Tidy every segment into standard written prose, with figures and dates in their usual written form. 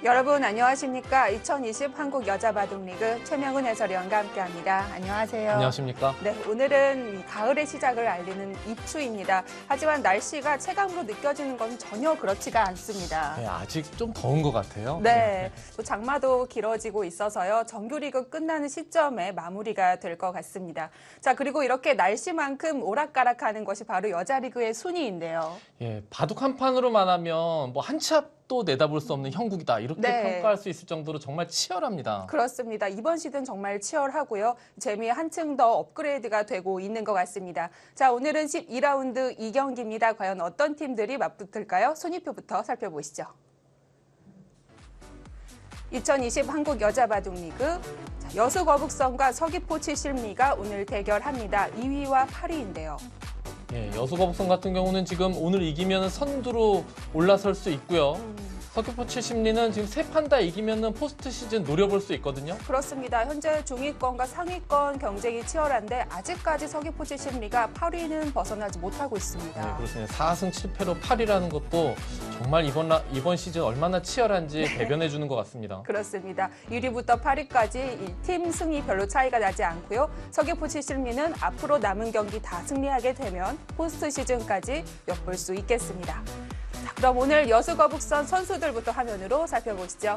여러분 안녕하십니까? 2020 한국 여자 바둑리그 최명훈 해설위원과 함께합니다. 안녕하세요. 안녕하십니까? 네, 오늘은 가을의 시작을 알리는 입추입니다. 하지만 날씨가 체감으로 느껴지는 것은 전혀 그렇지가 않습니다. 네, 아직 좀 더운 것 같아요. 네, 또 장마도 길어지고 있어서요. 정규리그 끝나는 시점에 마무리가 될 것 같습니다. 자, 그리고 이렇게 날씨만큼 오락가락하는 것이 바로 여자리그의 순위인데요. 예, 바둑 한 판으로만 하면 뭐 한 치 앞도 내다볼 수 없는 형국이다 이렇게 네. 평가할 수 있을 정도로 정말 치열합니다. 그렇습니다. 이번 시즌 정말 치열하고요. 재미 한층 더 업그레이드가 되고 있는 것 같습니다. 자, 오늘은 12라운드 2경기입니다. 과연 어떤 팀들이 맞붙을까요? 순위표부터 살펴보시죠. 2020 한국 여자 바둑리그 여수 거북선과 서귀포 칠십리가 오늘 대결합니다. 2위와 8위인데요. 예, 여수 거북선 같은 경우는 지금 오늘 이기면 선두로 올라설 수 있고요. 서귀포 칠십리는 지금 세 판 다 이기면 포스트 시즌 노려볼 수 있거든요. 그렇습니다. 현재 중위권과 상위권 경쟁이 치열한데 아직까지 서귀포 칠십리가 8위는 벗어나지 못하고 있습니다. 네, 그렇습니다. 4승 7패로 8위라는 것도 정말 이번 시즌 얼마나 치열한지 대변해 주는 것 같습니다. 그렇습니다. 1위부터 8위까지 팀 승이 별로 차이가 나지 않고요. 서귀포 칠십리는 앞으로 남은 경기 다 승리하게 되면 포스트 시즌까지 엿볼 수 있겠습니다. 자, 그럼 오늘 여수 거북선 선수들부터 화면으로 살펴보시죠.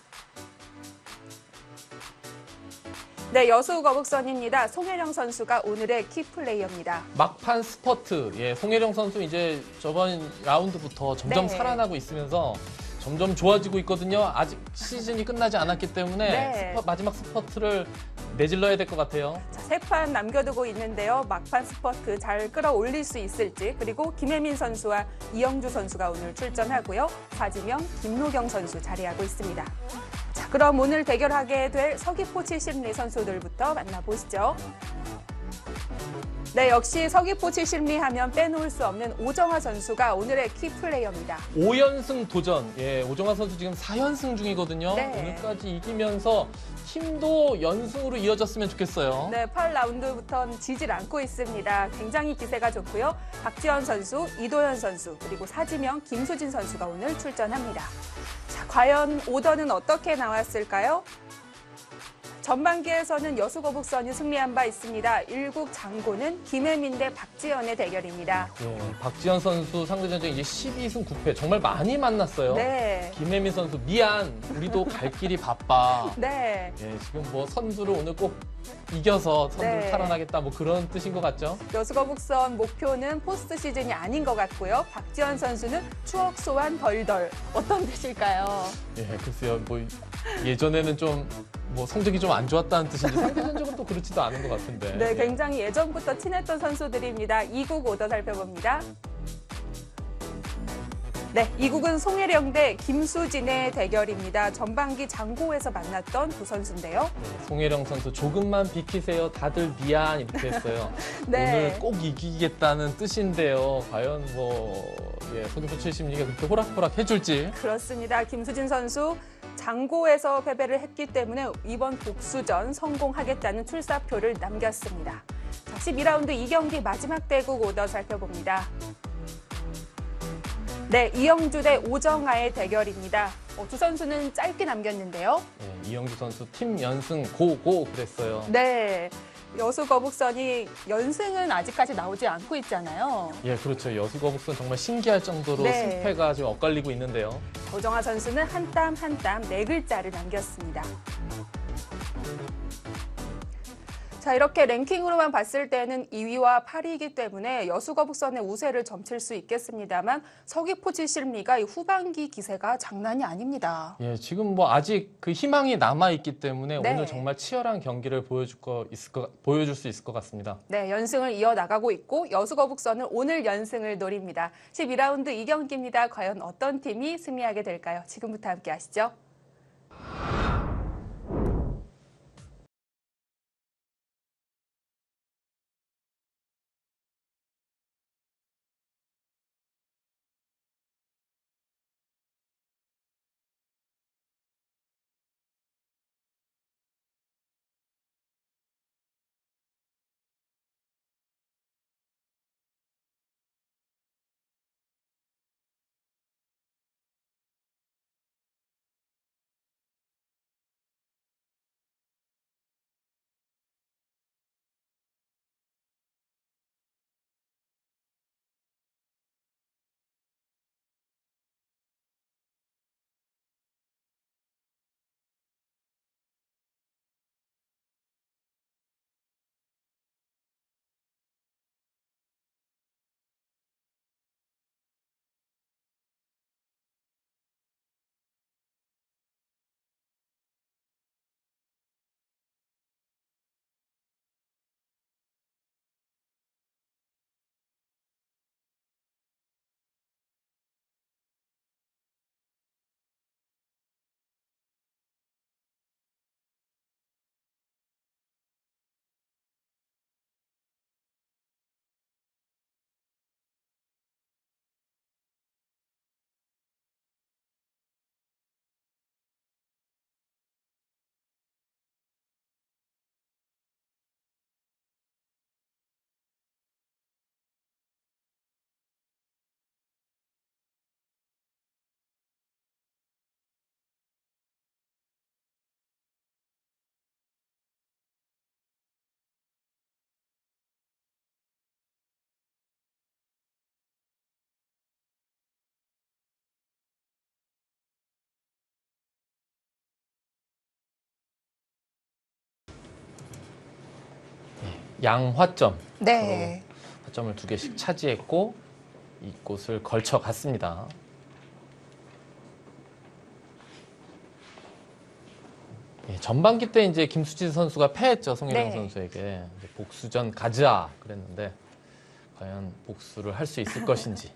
네, 여수 거북선입니다. 송혜령 선수가 오늘의 키플레이어입니다. 막판 스퍼트, 예, 송혜령 선수 이제 저번 라운드부터 점점 네. 살아나고 있으면서 점점 좋아지고 있거든요. 아직 시즌이 끝나지 않았기 때문에 네. 마지막 스퍼트를 내질러야 될 것 같아요. 자, 세 판 남겨두고 있는데요. 막판 스퍼트 잘 끌어올릴 수 있을지, 그리고 김혜민 선수와 이영주 선수가 오늘 출전하고요. 사지명, 김노경 선수 자리하고 있습니다. 자, 그럼 오늘 대결하게 될 서귀포 칠십리 선수들부터 만나보시죠. 네, 역시 서귀포 칠십리 하면 빼놓을 수 없는 오정아 선수가 오늘의 키플레이어입니다. 5연승 도전. 예, 오정아 선수 지금 4연승 중이거든요. 네. 오늘까지 이기면서 팀도 연승으로 이어졌으면 좋겠어요. 네, 8라운드부터는 지질 않고 있습니다. 굉장히 기세가 좋고요. 박지현 선수, 이도현 선수, 그리고 사지명, 김수진 선수가 오늘 출전합니다. 자, 과연 오더는 어떻게 나왔을까요? 전반기에서는 여수 거북선이 승리한 바 있습니다. 1국 장고는 김혜민 대 박지현의 대결입니다. 예, 박지현 선수 상대 전적 이제 12승 9패 정말 많이 만났어요. 네. 김혜민 선수 미안, 우리도 갈 길이 바빠. 네. 예, 지금 뭐 선두를 오늘 꼭 이겨서 선두를 네. 탈환하겠다 뭐 그런 뜻인 것 같죠? 여수 거북선 목표는 포스트 시즌이 아닌 것 같고요. 박지현 선수는 추억 소환 덜덜. 어떤 뜻일까요? 예, 글쎄요. 뭐 예전에는 좀 뭐 성적이 좀 안 좋았다는 뜻인지 상대전적으로 또 그렇지도 않은 것 같은데. 네, 예. 굉장히 예전부터 친했던 선수들입니다. 2국 오더 살펴봅니다. 네, 2국은 송혜령 대 김수진의 대결입니다. 전반기 장고에서 만났던 두 선수인데요. 네, 송혜령 선수 조금만 비키세요. 다들 미안 이렇게 했어요. 네. 오늘 꼭 이기겠다는 뜻인데요. 과연 뭐 서귀포 칠십리가 그렇게 호락호락 해줄지. 그렇습니다. 김수진 선수 장고에서 패배를 했기 때문에 이번 복수전 성공하겠다는 출사표를 남겼습니다. 자, 12라운드 2경기 마지막 대국 오더 살펴봅니다. 네, 이영주 대 오정아의 대결입니다. 두 선수는 짧게 남겼는데요. 네, 이영주 선수 팀 연승 고고 그랬어요. 네, 여수 거북선이 연승은 아직까지 나오지 않고 있잖아요. 예, 그렇죠. 여수 거북선 정말 신기할 정도로 네. 승패가 지금 엇갈리고 있는데요. 오정아 선수는 한 땀 한 땀 네 글자를 남겼습니다. 자, 이렇게 랭킹으로만 봤을 때는 2위와 8위이기 때문에 여수 거북선의 우세를 점칠 수 있겠습니다만 서귀포 칠십리가 이 후반기 기세가 장난이 아닙니다. 예, 지금 뭐 아직 그 희망이 남아 있기 때문에 네. 오늘 정말 치열한 경기를 보여줄 수 있을 것 같습니다. 네, 연승을 이어나가고 있고 여수 거북선은 오늘 연승을 노립니다. 12라운드 2경기입니다. 과연 어떤 팀이 승리하게 될까요? 지금부터 함께 하시죠. 양화점. 네. 화점을 2개씩 차지했고 이곳을 걸쳐 갔습니다. 예, 전반기 때 이제 김수진 선수가 패했죠. 송일영 네. 선수에게. 이제 복수전 가자 그랬는데 과연 복수를 할 수 있을 것인지.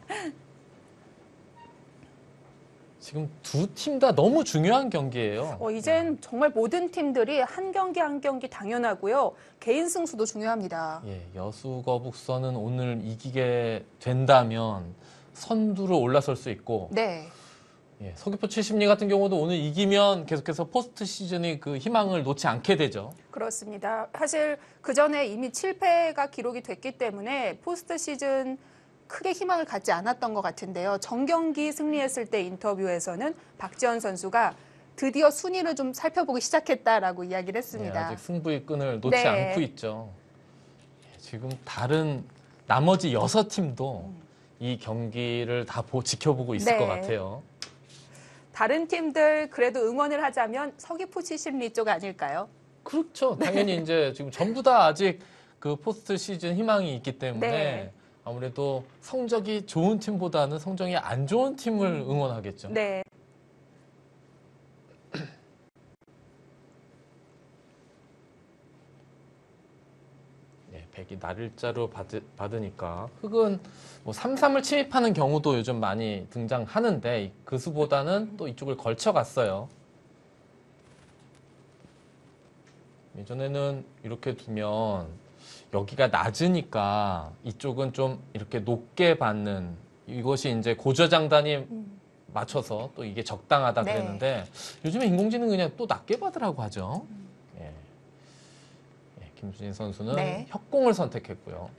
지금 두 팀 다 너무 중요한 경기예요. 이젠 정말 모든 팀들이 한 경기 한 경기 당연하고요. 개인 승수도 중요합니다. 예, 여수 거북선은 오늘 이기게 된다면 선두로 올라설 수 있고 네. 예, 서귀포 70리 같은 경우도 오늘 이기면 계속해서 포스트 시즌의 그 희망을 놓지 않게 되죠. 그렇습니다. 사실 그 전에 이미 7패가 기록이 됐기 때문에 포스트 시즌 크게 희망을 갖지 않았던 것 같은데요. 정경기 승리했을 때 인터뷰에서는 박지원 선수가 드디어 순위를 좀 살펴보기 시작했다라고 이야기를 예, 했습니다. 아직 승부의 끈을 놓지 네. 않고 있죠. 예, 지금 다른 나머지 6팀도 이 경기를 다 지켜보고 있을 네. 것 같아요. 다른 팀들 그래도 응원을 하자면 서귀포 70리 쪽 아닐까요? 그렇죠. 당연히 이제 지금 전부 다 아직 그 포스트 시즌 희망이 있기 때문에 네. 아무래도 성적이 좋은 팀보다는 성적이 안 좋은 팀을 응원하겠죠. 네. 네, 백이 날일자로 받으니까 흑은 뭐 3-3을 침입하는 경우도 요즘 많이 등장하는데 그 수보다는 또 이쪽을 걸쳐갔어요. 예전에는 이렇게 두면 여기가 낮으니까 이쪽은 좀 이렇게 높게 받는 이것이 이제 고저장단이 맞춰서 또 이게 적당하다 네. 그랬는데 요즘에 인공지능 그냥 또 낮게 받으라고 하죠. 예. 예, 김수진 선수는 네. 협공을 선택했고요.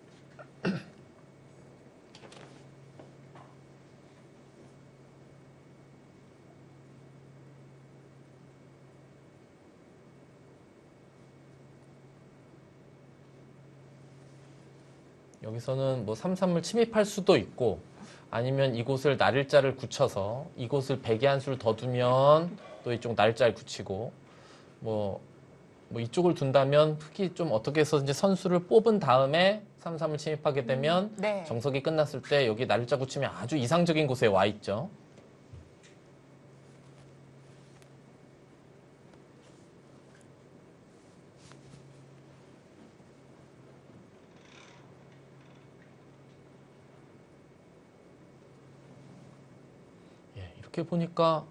여기서는 뭐 3-3을 침입할 수도 있고 아니면 이곳을 날일자를 굳혀서 이곳을 백에 한 수를 더 두면 또 이쪽 날일자를 굳히고 뭐 이쪽을 둔다면 흑이 좀 어떻게 해서든지 선수를 뽑은 다음에 3-3을 침입하게 되면 네. 정석이 끝났을 때 여기 날일자 굳히면 아주 이상적인 곳에 와 있죠. 예, 이렇게 보니까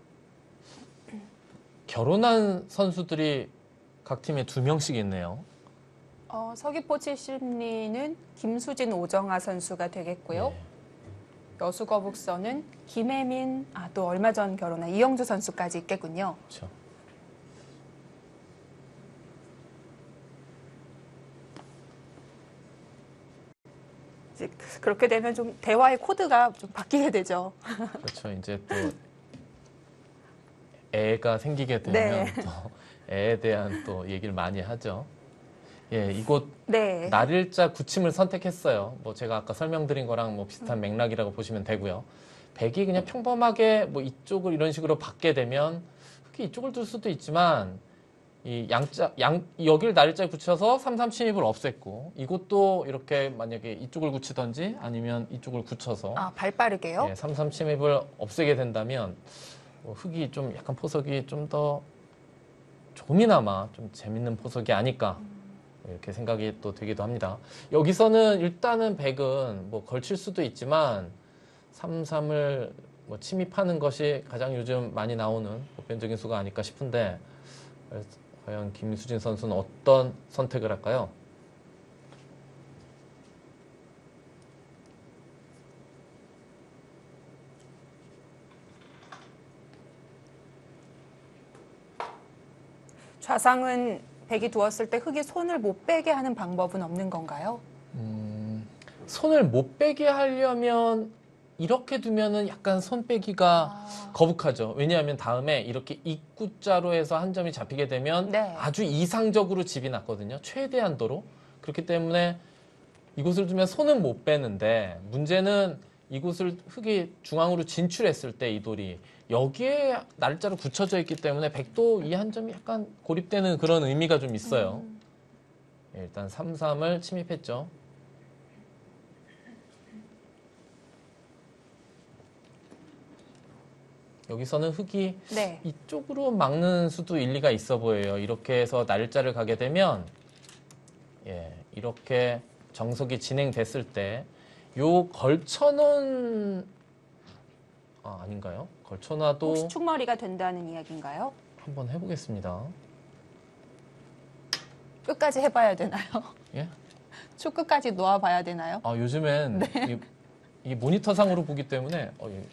결혼한 선수들이 각 팀에 2명씩 있네요. 서귀포 70리는 김수진, 오정아 선수가 되겠고요. 예. 여수 거북선은 김혜민, 또 얼마 전 결혼한 이영주 선수까지 있겠군요. 그렇죠. 이제 그렇게 되면 좀 대화의 코드가 좀 바뀌게 되죠. 그렇죠. 이제 또 애가 생기게 되면 네. 또 애에 대한 또 얘기를 많이 하죠. 예, 이곳 네. 날일자 굳힘을 선택했어요. 뭐 제가 아까 설명드린 거랑 뭐 비슷한 맥락이라고 보시면 되고요. 백이 그냥 평범하게 뭐 이쪽을 이런 식으로 받게 되면 흑이 이쪽을 둘 수도 있지만 이 여길 날일자에 굳혀서 3-3 침입을 없앴고 이곳도 이렇게 만약에 이쪽을 굳히던지 아니면 이쪽을 굳혀서 발 빠르게요? 예, 3-3 침입을 없애게 된다면 흑이 좀 약간 포석이 좀 더 조금이나마 좀 재밌는 포석이 아닐까 이렇게 생각이 또 되기도 합니다. 여기서는 일단은 백은 뭐 걸칠 수도 있지만 3-3을 뭐 침입하는 것이 가장 요즘 많이 나오는 보편적인 수가 아닐까 싶은데 과연 김수진 선수는 어떤 선택을 할까요? 좌상은 백이 두었을 때 흑이 손을 못 빼게 하는 방법은 없는 건가요? 손을 못 빼게 하려면 이렇게 두면은 약간 손 빼기가 거북하죠. 왜냐하면 다음에 이렇게 입구자로 해서 한 점이 잡히게 되면 네. 아주 이상적으로 집이 났거든요. 최대한도로. 그렇기 때문에 이곳을 두면 손은 못 빼는데 문제는 이곳을 흑이 중앙으로 진출했을 때 이 돌이 여기에 날짜로 굳혀져 있기 때문에 백도 이 한 점이 약간 고립되는 그런 의미가 좀 있어요. 예, 일단 3-3을 침입했죠. 여기서는 흙이 네. 이쪽으로 막는 수도 일리가 있어 보여요. 이렇게 해서 날짜를 가게 되면 예, 이렇게 정석이 진행됐을 때 요 걸쳐놓은 아닌가요? 걸쳐놔도 혹시 축머리가 된다는 이야기인가요? 한번 해보겠습니다. 끝까지 해봐야 되나요? 예? 축 끝까지 놓아봐야 되나요? 요즘엔 이 모니터상으로 보기 때문에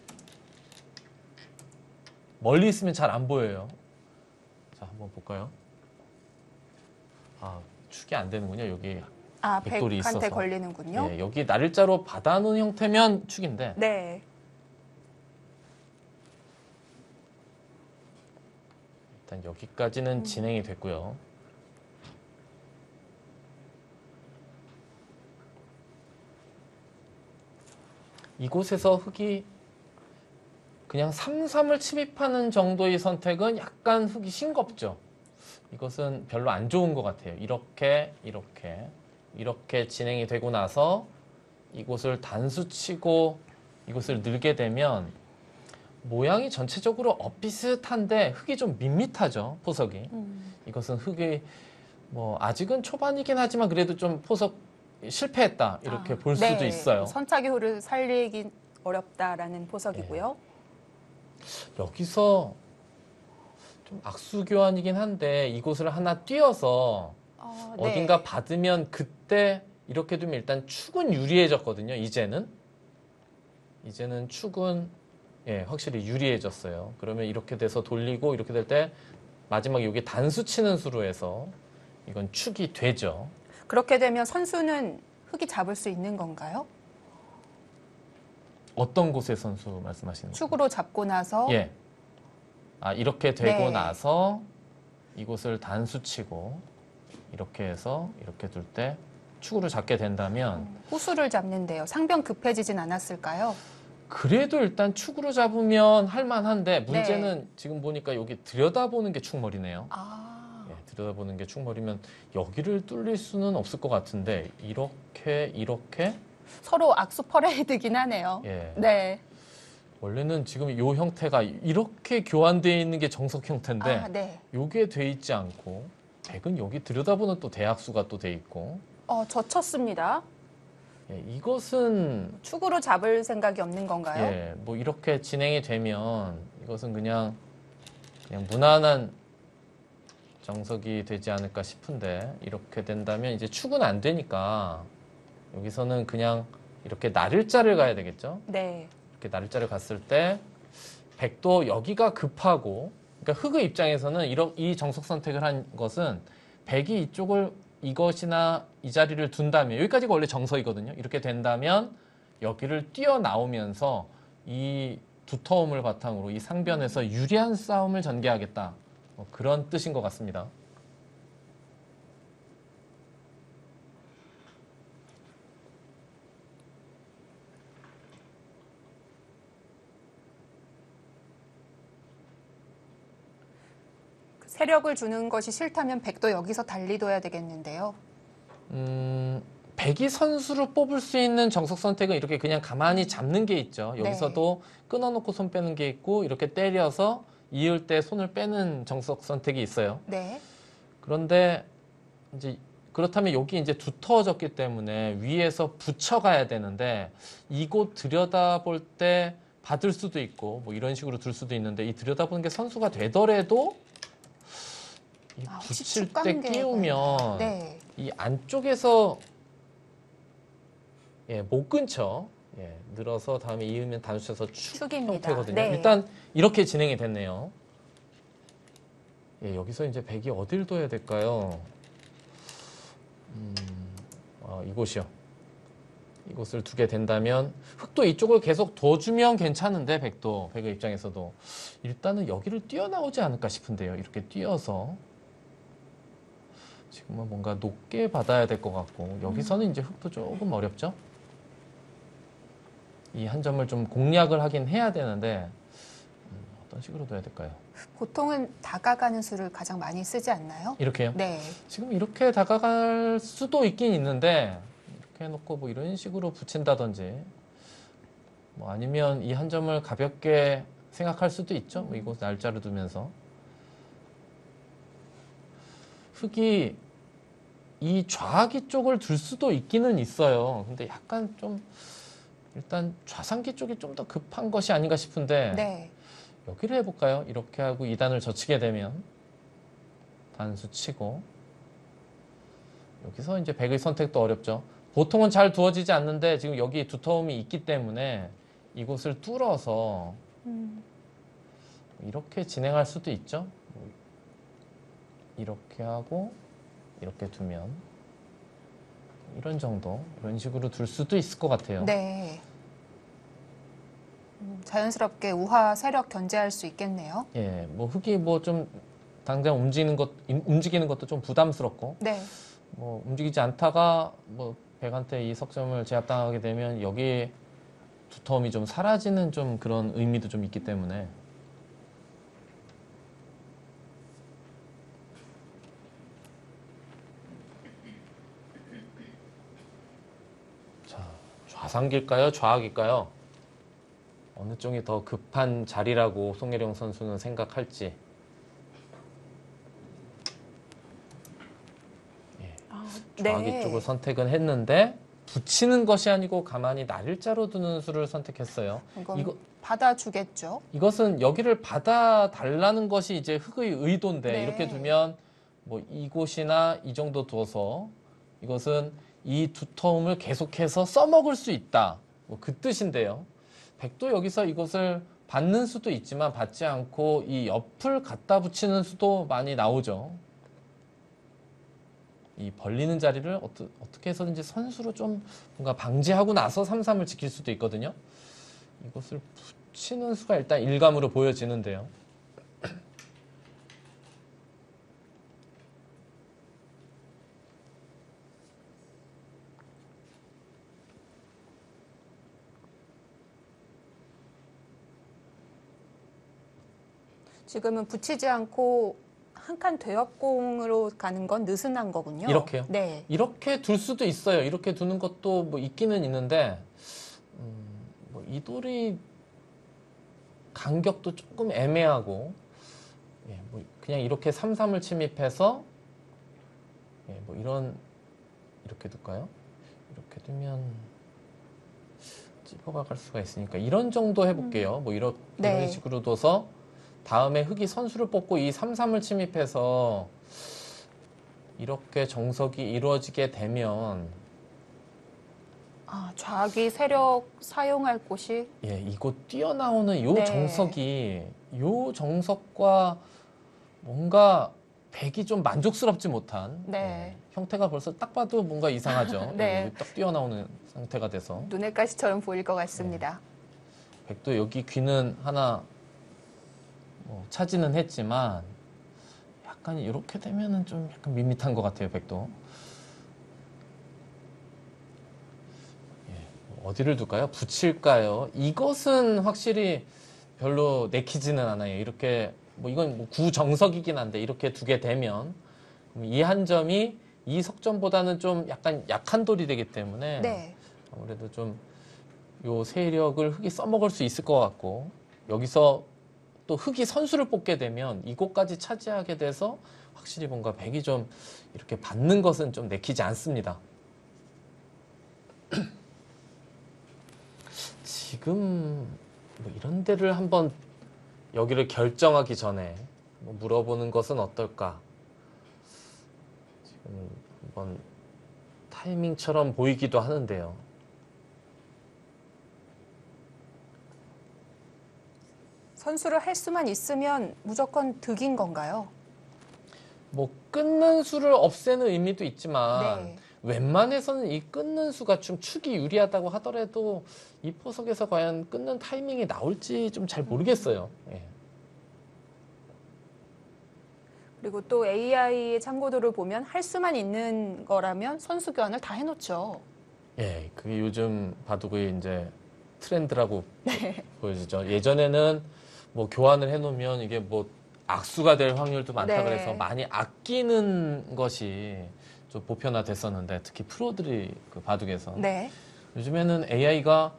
멀리 있으면 잘 안 보여요. 자, 한번 볼까요? 축이 안 되는군요. 여기 백돌이 백한테 있어서. 걸리는군요. 예, 여기 날짜로 받아놓은 형태면 축인데 네. 일단 여기까지는 진행이 됐고요. 이곳에서 흙이 그냥 3-3을 침입하는 정도의 선택은 약간 흙이 싱겁죠. 이것은 별로 안 좋은 것 같아요. 이렇게 진행이 되고 나서 이곳을 단수치고 이곳을 늘게 되면 모양이 전체적으로 비슷한데 흙이 좀 밋밋하죠. 포석이. 이것은 흙이 아직은 초반이긴 하지만 그래도 좀 포석 실패했다 이렇게 볼 수도 네. 있어요. 선착유를 살리긴 어렵다라는 포석이고요. 여기서 좀 악수교환이긴 한데 이곳을 하나 띄어서 네. 어딘가 받으면 그때 이렇게 두면 일단 축은 유리해졌거든요. 이제는 축은 확실히 유리해졌어요. 그러면 이렇게 돼서 돌리고 이렇게 될 때 마지막에 여기 단수 치는 수로 해서 이건 축이 되죠. 그렇게 되면 선수는 흙이 잡을 수 있는 건가요? 어떤 곳의 선수 말씀하시는 거예요? 축으로 잡고 나서 예. 이렇게 되고 네. 나서 이곳을 단수 치고 이렇게 해서 이렇게 둘 때 축으로 잡게 된다면 호수를 잡는데요. 상병 급해지진 않았을까요? 그래도 일단 축으로 잡으면 할만한데 문제는 네. 지금 보니까 여기 들여다보는 게 축머리네요. 예, 들여다보는 게 축머리면 여기를 뚫릴 수는 없을 것 같은데 이렇게 서로 악수 퍼레이드긴 하네요. 예. 네. 원래는 지금 이 형태가 이렇게 교환되어 있는 게 정석 형태인데 네. 요게 돼 있지 않고 백은 여기 들여다보는 또 대악수가 또 돼 있고 젖혔습니다. 예, 이것은 축으로 잡을 생각이 없는 건가요? 예, 이렇게 진행이 되면 이것은 그냥 무난한 정석이 되지 않을까 싶은데 이렇게 된다면 이제 축은 안 되니까 여기서는 그냥 이렇게 날일자를 가야 되겠죠? 네. 이렇게 날일자를 갔을 때 백도 여기가 급하고 그러니까 흙의 입장에서는 이 정석 선택을 한 것은 백이 이것이나 이 자리를 둔다면 여기까지가 원래 정석이거든요. 이렇게 된다면 여기를 뛰어나오면서 이 두터움을 바탕으로 이 상변에서 유리한 싸움을 전개하겠다. 그런 뜻인 것 같습니다. 세력을 주는 것이 싫다면 백도 여기서 달리둬야 되겠는데요. 백이 선수로 뽑을 수 있는 정석 선택은 이렇게 그냥 가만히 잡는 게 있죠. 여기서도 끊어놓고 손 빼는 게 있고 이렇게 때려서 이을 때 손을 빼는 정석 선택이 있어요. 네. 그런데 이제 그렇다면 여기 이제 두터워졌기 때문에 위에서 붙여가야 되는데 이곳 들여다볼 때 받을 수도 있고 이런 식으로 둘 수도 있는데 이 들여다보는 게 선수가 되더라도 이 붙일 때 끼우면 네. 이 안쪽에서 못 근처 늘어서 다음에 이으면 단수쳐서 축입니다. 형태거든요. 네. 일단 이렇게 진행이 됐네요. 여기서 이제 백이 어딜 둬야 될까요? 이곳이요. 이곳을 두게 된다면 흙도 이쪽을 계속 둬주면 괜찮은데 백의 입장에서도 일단은 여기를 뛰어나오지 않을까 싶은데요. 이렇게 뛰어서 지금은 뭔가 높게 받아야 될 것 같고 여기서는 이제 흙도 조금 어렵죠. 이 한 점을 좀 공략을 하긴 해야 되는데 어떤 식으로 둬야 될까요? 보통은 다가가는 수를 가장 많이 쓰지 않나요? 이렇게요? 네. 지금 이렇게 다가갈 수도 있긴 있는데 이렇게 해놓고 뭐 이런 식으로 붙인다든지 뭐 아니면 이 한 점을 가볍게 생각할 수도 있죠. 뭐 이곳 날짜를 두면서 흙이 이 좌기 쪽을 둘 수도 있기는 있어요. 근데 약간 좀 일단 좌상기 쪽이 좀 더 급한 것이 아닌가 싶은데 네. 여기를 해볼까요? 이렇게 하고 2단을 젖히게 되면 단수 치고 여기서 이제 백의 선택도 어렵죠. 보통은 잘 두어지지 않는데 지금 여기 두터움이 있기 때문에 이곳을 뚫어서 이렇게 진행할 수도 있죠. 이렇게 하고 이렇게 두면 이런 정도 이런 식으로 둘 수도 있을 것 같아요. 네. 자연스럽게 우화 세력 견제할 수 있겠네요. 예, 뭐 흙이 뭐 좀 당장 움직이는 것도 좀 부담스럽고 네. 뭐 움직이지 않다가 뭐 백한테 이 석점을 제압당하게 되면 여기 두터움이 좀 사라지는 좀 그런 의미도 좀 있기 때문에 자, 좌상기일까요? 좌악일까요? 어느 쪽이 더 급한 자리라고 송혜령 선수는 생각할지. 좌악이 쪽을 선택은 했는데 붙이는 것이 아니고 가만히 날일자로 두는 수를 선택했어요. 이건 받아주겠죠. 이것은 여기를 받아달라는 것이 이제 흙의 의도인데 네. 이렇게 두면 뭐 이곳이나 이 정도 두어서 이것은 이 두터움을 계속해서 써먹을 수 있다. 뭐 그 뜻인데요. 백도 여기서 이것을 받는 수도 있지만 받지 않고 이 옆을 갖다 붙이는 수도 많이 나오죠. 이 벌리는 자리를 어떻게 해서든지 선수로 좀 뭔가 방지하고 나서 3-3을 지킬 수도 있거든요. 이것을 붙이는 수가 일단 일감으로 보여지는데요. 지금은 붙이지 않고 한 칸 되업공으로 가는 건 느슨한 거군요. 이렇게요? 네. 이렇게 둘 수도 있어요. 이렇게 두는 것도 뭐 있기는 있는데 뭐 이 돌이 간격도 조금 애매하고 예, 뭐 그냥 이렇게 3-3을 침입해서 예, 뭐 이렇게 둘까요? 이렇게 두면 찝어갈 수가 있으니까 이런 정도 해볼게요. 뭐 이런 네. 식으로 둬서 다음에 흙이 선수를 뽑고 이 3-3을 침입해서 이렇게 정석이 이루어지게 되면 좌악이 세력 사용할 곳이 예, 이곳 뛰어나오는 요 네. 정석이 요 정석과 뭔가 백이 좀 만족스럽지 못한 네. 예, 형태가 벌써 딱 봐도 뭔가 이상하죠. 네. 여기 딱 뛰어나오는 상태가 돼서 눈의 가시처럼 보일 것 같습니다. 백도 여기 귀는 하나 뭐 차지는 했지만 약간 이렇게 되면은 좀 약간 밋밋한 것 같아요. 백도. 예, 어디를 둘까요? 붙일까요? 이것은 확실히 별로 내키지는 않아요. 이렇게 뭐 이건 뭐 구정석이긴 한데 이렇게 두게 되면 이 한 점이 이 석점보다는 좀 약간 약한 돌이 되기 때문에 네. 아무래도 좀 요 세력을 흙이 써먹을 수 있을 것 같고 여기서 또 흙이 선수를 뽑게 되면 이곳까지 차지하게 돼서 확실히 뭔가 백이 좀 이렇게 받는 것은 좀 내키지 않습니다. 지금 뭐 이런 데를 한번 여기를 결정하기 전에 뭐 물어보는 것은 어떨까? 지금 한번 타이밍처럼 보이기도 하는데요. 선수를 할 수만 있으면 무조건 득인 건가요? 뭐 끊는 수를 없애는 의미도 있지만 네. 웬만해서는 이 끊는 수가 좀 축이 유리하다고 하더라도 이 포석에서 과연 끊는 타이밍이 나올지 좀 잘 모르겠어요. 예. 그리고 또 AI의 참고도를 보면 할 수만 있는 거라면 선수 교환을 다 해놓죠. 예, 그게 요즘 바둑의 이제 트렌드라고 보여지죠. 예전에는 뭐 교환을 해놓으면 이게 뭐 악수가 될 확률도 많다 네. 그래서 많이 아끼는 것이 좀 보편화됐었는데 특히 프로들이 그 바둑에서 네. 요즘에는 AI가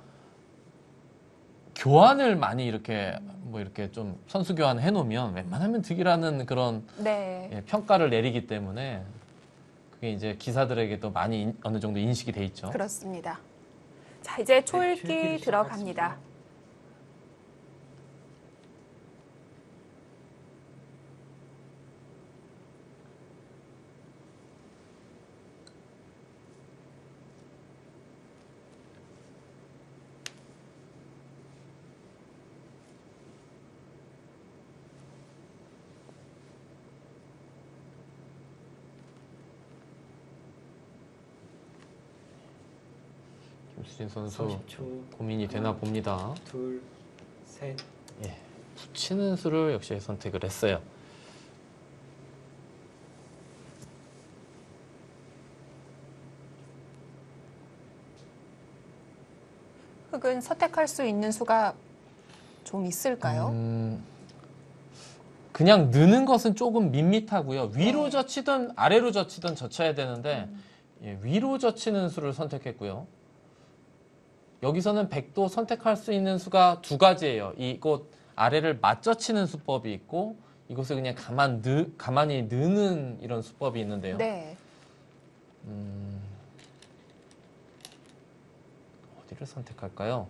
교환을 많이 이렇게 뭐 이렇게 좀 선수 교환 해놓으면 웬만하면 득이라는 그런 네. 예, 평가를 내리기 때문에 그게 이제 기사들에게도 많이 어느 정도 인식이 돼 있죠. 그렇습니다. 자, 이제 초읽기 초읽기를 들어갑니다. 시작하겠습니다. 김수진 선수 30초. 고민이 되나 봅니다. 둘, 셋. 예, 붙이는 수를 역시 선택을 했어요. 흑은 선택할 수 있는 수가 좀 있을까요? 그냥 느는 것은 조금 밋밋하고요. 위로 네. 젖히든 아래로 젖히든 젖혀야 되는데 예, 위로 젖히는 수를 선택했고요. 여기서는 백도 선택할 수 있는 수가 두 가지예요. 이곳 아래를 맞젖히는 수법이 있고 이곳을 그냥 가만히 느는 이런 수법이 있는데요. 네. 어디를 선택할까요?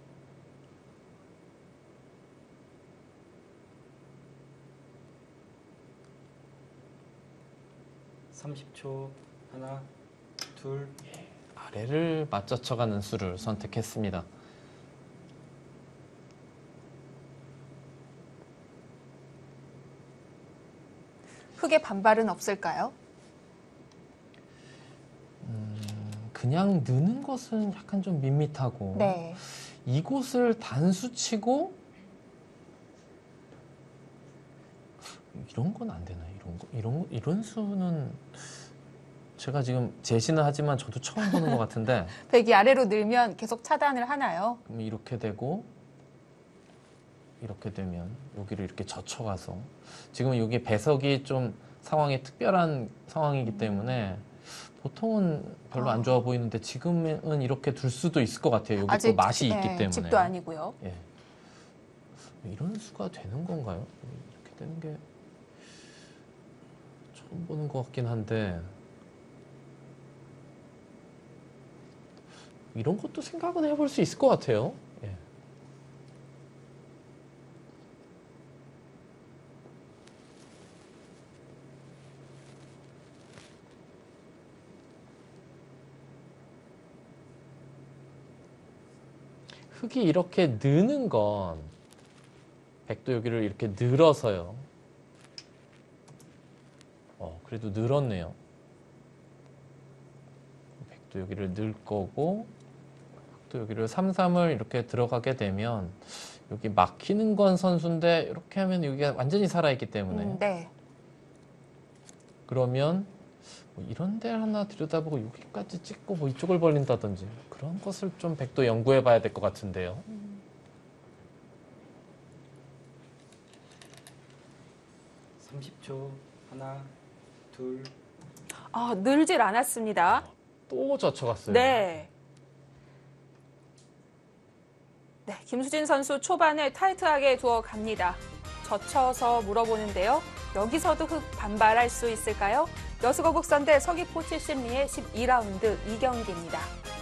(30초) 하나, 둘, 아래를 맞젖혀가는 수를 선택했습니다. 흑의 반발은 없을까요? 그냥 느는 것은 약간 좀 밋밋하고 네. 이곳을 단수치고 이런 건 안 되나? 이런 수는 제가 지금 제시는 하지만 저도 처음 보는 것 같은데 백이 아래로 늘면 계속 차단을 하나요? 그럼 이렇게 되고 이렇게 되면 여기를 이렇게 젖혀가서 지금 여기 배석이 좀 상황이 특별한 상황이기 때문에 보통은 별로 안 좋아 보이는데 지금은 이렇게 둘 수도 있을 것 같아요. 여기 또 맛이 있기 때문에. 집도 아니고요. 예. 이런 수가 되는 건가요? 이렇게 되는 게 처음 보는 것 같긴 한데 이런 것도 생각은 해볼 수 있을 것 같아요. 예. 흙이 이렇게 느는 건 백도 여기를 이렇게 늘어서요. 그래도 늘었네요. 백도 여기를 늘 거고 또 여기를 3-3을 이렇게 들어가게 되면 여기 막히는 건 선수인데 이렇게 하면 여기가 완전히 살아있기 때문에 네. 그러면 뭐 이런 데를 하나 들여다보고 여기까지 찍고 뭐 이쪽을 벌린다든지 그런 것을 좀 백도 연구해 봐야 될 것 같은데요. 30초 하나, 둘, 아, 늘질 않았습니다. 또 젖혀갔어요. 네. 네, 김수진 선수 초반에 타이트하게 두어 갑니다. 젖혀서 물어보는데요. 여기서도 흑 반발할 수 있을까요? 여수거북선대 서귀포 70리의 12라운드 2경기입니다.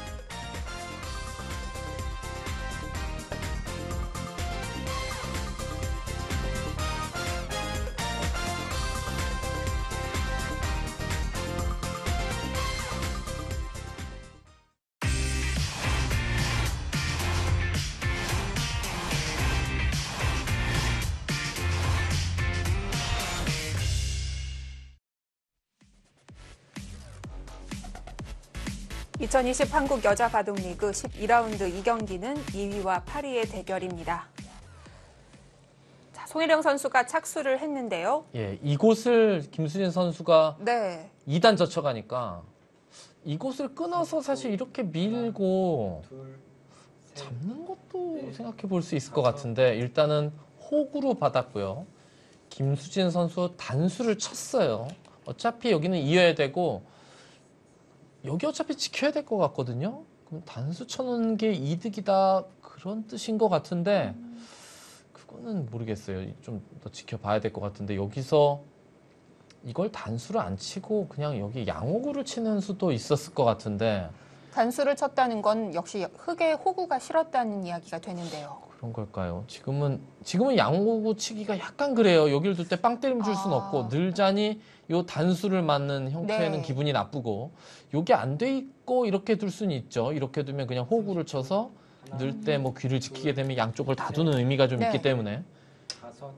(2020) 한국 여자 바둑리그 12라운드 2경기는 2위와 8위의 대결입니다. 자, 송혜령 선수가 착수를 했는데요. 예, 이곳을 김수진 선수가 네. 2단 젖혀가니까 이곳을 끊어서 사실 이렇게 밀고 둘, 셋. 잡는 것도 네. 생각해 볼 수 있을 것 같은데 일단은 호구로 받았고요. 김수진 선수 단수를 쳤어요. 어차피 여기는 이어야 되고 여기 어차피 지켜야 될 것 같거든요. 그럼 단수 쳐놓는 게 이득이다 그런 뜻인 것 같은데 그거는 모르겠어요. 좀 더 지켜봐야 될 것 같은데 여기서 이걸 단수를 안 치고 그냥 여기 양호구를 치는 수도 있었을 것 같은데 단수를 쳤다는 건 역시 흙에 호구가 싫었다는 이야기가 되는데요. 그런 걸까요? 지금은 양호구 치기가 약간 그래요. 여기를 둘 때 빵 때림 줄 수는 없고 늘자니 요 단수를 맞는 형태는 네. 기분이 나쁘고 요게 안 돼 있고 이렇게 둘 수는 있죠. 이렇게 두면 그냥 호구를 쳐서 늘 때 뭐 귀를 지키게 되면 양쪽을 다 두는 의미가 좀 네. 있기 때문에 5,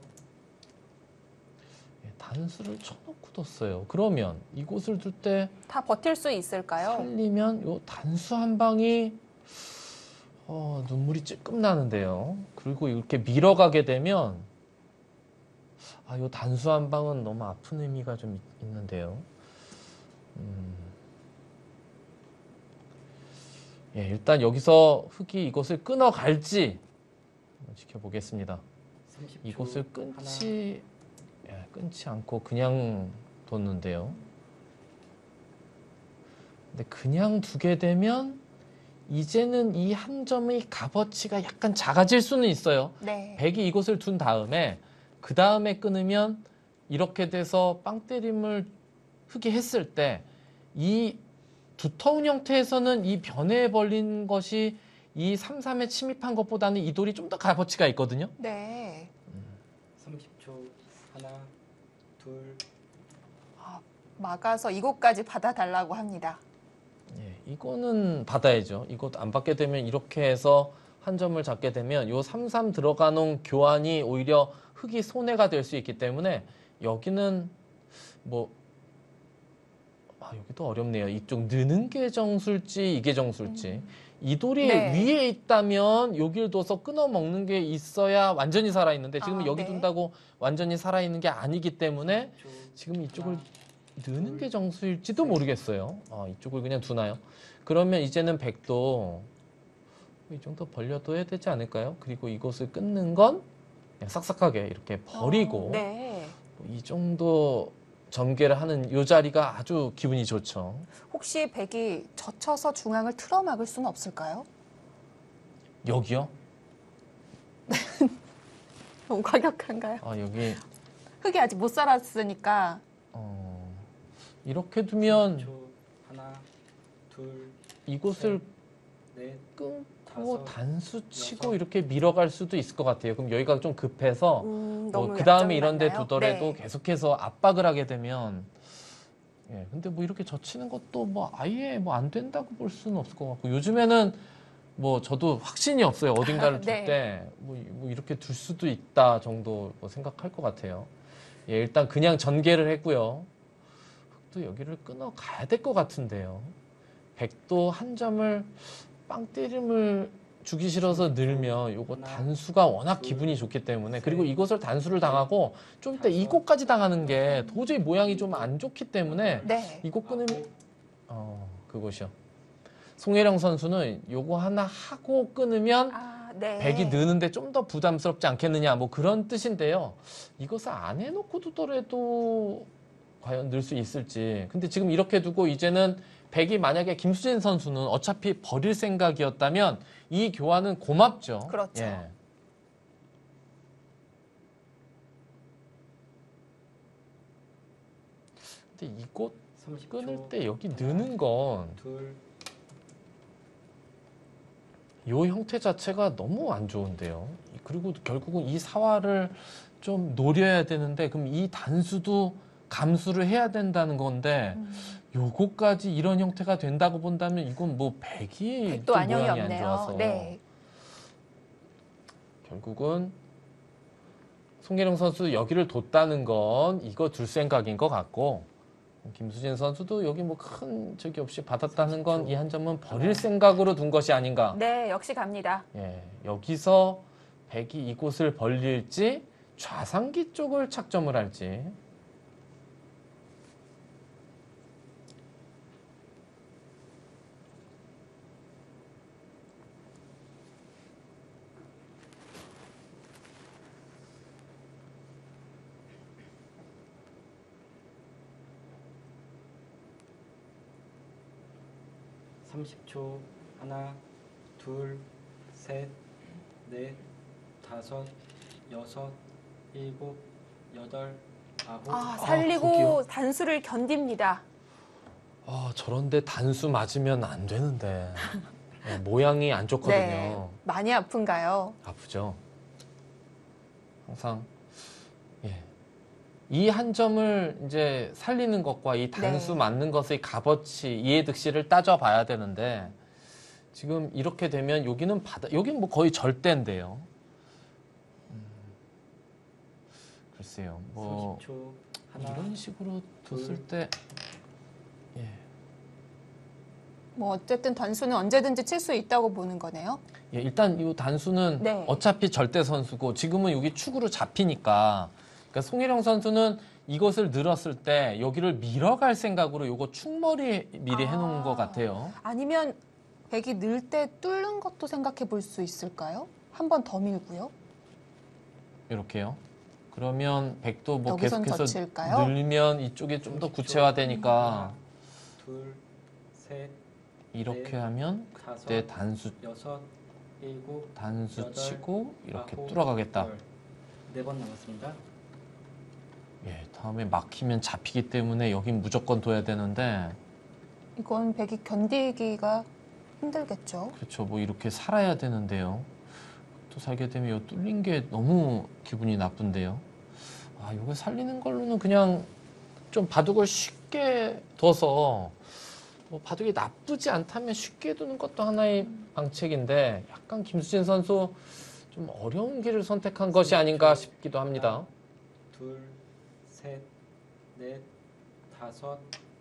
예, 단수를 쳐놓고 뒀어요. 그러면 이곳을 둘 때 다 버틸 수 있을까요? 살리면 요 단수 한 방이 눈물이 찔끔 나는데요. 그리고 이렇게 밀어가게 되면 요 단수 한 방은 너무 아픈 의미가 좀 있는데요. 예, 일단 여기서 흙이 이곳을 끊어갈지 한번 지켜보겠습니다. 30초. 이곳을 끊지 않고 그냥 뒀는데요. 근데 그냥 두게 되면 이제는 이 한 점의 값어치가 약간 작아질 수는 있어요. 네. 백이 이곳을 둔 다음에 그 다음에 끊으면 이렇게 돼서 빵 때림을 흙이 했을 때 이 두터운 형태에서는 이 변에 벌린 것이 이 3-3에 침입한 것보다는 이 돌이 좀 더 값어치가 있거든요. 네. 30초. 하나, 둘, 막아서 이곳까지 받아달라고 합니다. 예, 이거는 받아야죠. 이것 안 받게 되면 이렇게 해서 한 점을 잡게 되면 요 3-3 들어가 놓은 교환이 오히려 흙이 손해가 될 수 있기 때문에 여기는 여기도 어렵네요. 이쪽 느는 게 정술지 이게 정술지. 이 돌이 네. 위에 있다면 여기를 둬서 끊어 먹는 게 있어야 완전히 살아있는데 지금은 여기 네. 둔다고 완전히 살아있는 게 아니기 때문에 30초. 지금 이쪽을 하나, 느는 게 정수일지도 셋. 모르겠어요. 이쪽을 그냥 두나요? 그러면 이제는 백도 이 정도 벌려둬야 되지 않을까요? 그리고 이곳을 끊는 건 그냥 싹싹하게 이렇게 버리고 네. 이 정도 전개를 하는 이 자리가 아주 기분이 좋죠. 혹시 백이 젖혀서 중앙을 틀어막을 수는 없을까요? 여기요? 너무 과격한가요? 여기 흙이 아직 못 살았으니까. 이렇게 두면 30초. 하나, 둘, 이곳을 넷, 끊고 다섯, 단수 치고 여섯. 이렇게 밀어갈 수도 있을 것 같아요. 그럼 여기가 좀 급해서 너무 그 다음에 약점이 이런 데 많나요? 두더라도 네. 계속해서 압박을 하게 되면 근데 이렇게 젖히는 것도 아예 안 된다고 볼 수는 없을 것 같고 요즘에는 저도 확신이 없어요. 어딘가를 둘 네. 때 이렇게 둘 수도 있다 정도 생각할 것 같아요. 예, 일단 그냥 전개를 했고요. 흙도 여기를 끊어 가야 될 것 같은데요. 백도 한 점을 빵 때림을 주기 싫어서 늘면 요거 단수가 워낙 기분이 좋기 때문에 그리고 이것을 단수를 당하고 좀 이따 이곳까지 당하는 게 도저히 모양이 좀 안 좋기 때문에 네. 이곳 끊으면 그것이요. 송혜령 선수는 요거 하나 하고 끊으면 네. 백이 느는데 좀 더 부담스럽지 않겠느냐 그런 뜻인데요. 이것을 안 해놓고 두더라도 과연 늘 수 있을지. 근데 지금 이렇게 두고 이제는 백이 만약에 김수진 선수는 어차피 버릴 생각이었다면 이 교환은 고맙죠. 그렇죠. 예. 근데 이곳 30초. 끊을 때 여기 느는 건 둘, 이 형태 자체가 너무 안 좋은데요. 그리고 결국은 이 사활을 좀 노려야 되는데 그럼 이 단수도 감수를 해야 된다는 건데 요거까지 이런 형태가 된다고 본다면 이건 백이 백도 좀 안녕이 모양이 안 없네요. 좋아서 네. 결국은 송계령 선수 여기를 뒀다는 건 이거 둘 생각인 것 같고 김수진 선수도 여기 큰 적이 없이 받았다는 건 이 한 점은 버릴 생각으로 둔 것이 아닌가. 네, 역시 갑니다. 예, 여기서 백이 이곳을 벌릴지 좌상기 쪽을 착점을 할지. 30초. 하나, 둘, 셋, 넷, 다섯, 여섯, 일곱, 여덟, 아홉. 살리고 거기요? 단수를 견딥니다. 아, 저런데 단수 맞으면 안 되는데. 모양이 안 좋거든요. 네. 많이 아픈가요? 아프죠. 항상 이 한 점을 이제 살리는 것과 이 단수 네. 맞는 것의 값어치, 이해득실을 따져봐야 되는데 지금 이렇게 되면 여기는 여기는 뭐 거의 절대인데요. 글쎄요, 뭐 30초. 하나, 이런 식으로 뒀을 때 뭐 어쨌든 단수는 언제든지 칠 수 있다고 보는 거네요. 일단 이 단수는 네. 어차피 절대 선수고 지금은 여기 축으로 잡히니까 그러니까 송일영 선수는 이것을 늘었을 때 여기를 밀어갈 생각으로 요거 축머리 미리 해놓은 것 같아요. 아니면 백이 늘 때 뚫는 것도 생각해 볼 수 있을까요? 한 번 더 밀고요. 이렇게요. 그러면 백도 뭐 여기선 계속해서 젖힐까요? 늘면 이쪽이 좀 더 구체화되니까 둘, 셋, 이렇게 네, 하면 다섯, 그때 단수 여섯, 일곱, 단수 여덟, 치고 이렇게 아홉, 뚫어가겠다. 열. 4번 남았습니다. 다음에 막히면 잡히기 때문에 여긴 무조건 둬야 되는데 이건 백이 견디기가 힘들겠죠. 그렇죠. 뭐 이렇게 살아야 되는데요. 또 살게 되면 이 뚫린 게 너무 기분이 나쁜데요. 아, 이거 살리는 걸로는 그냥 좀 바둑을 쉽게 둬서 뭐 바둑이 나쁘지 않다면 쉽게 두는 것도 하나의 방책인데 약간 김수진 선수 좀 어려운 길을 선택한 것이 아닌가 싶기도 합니다. 둘, 셋, 넷, 다섯.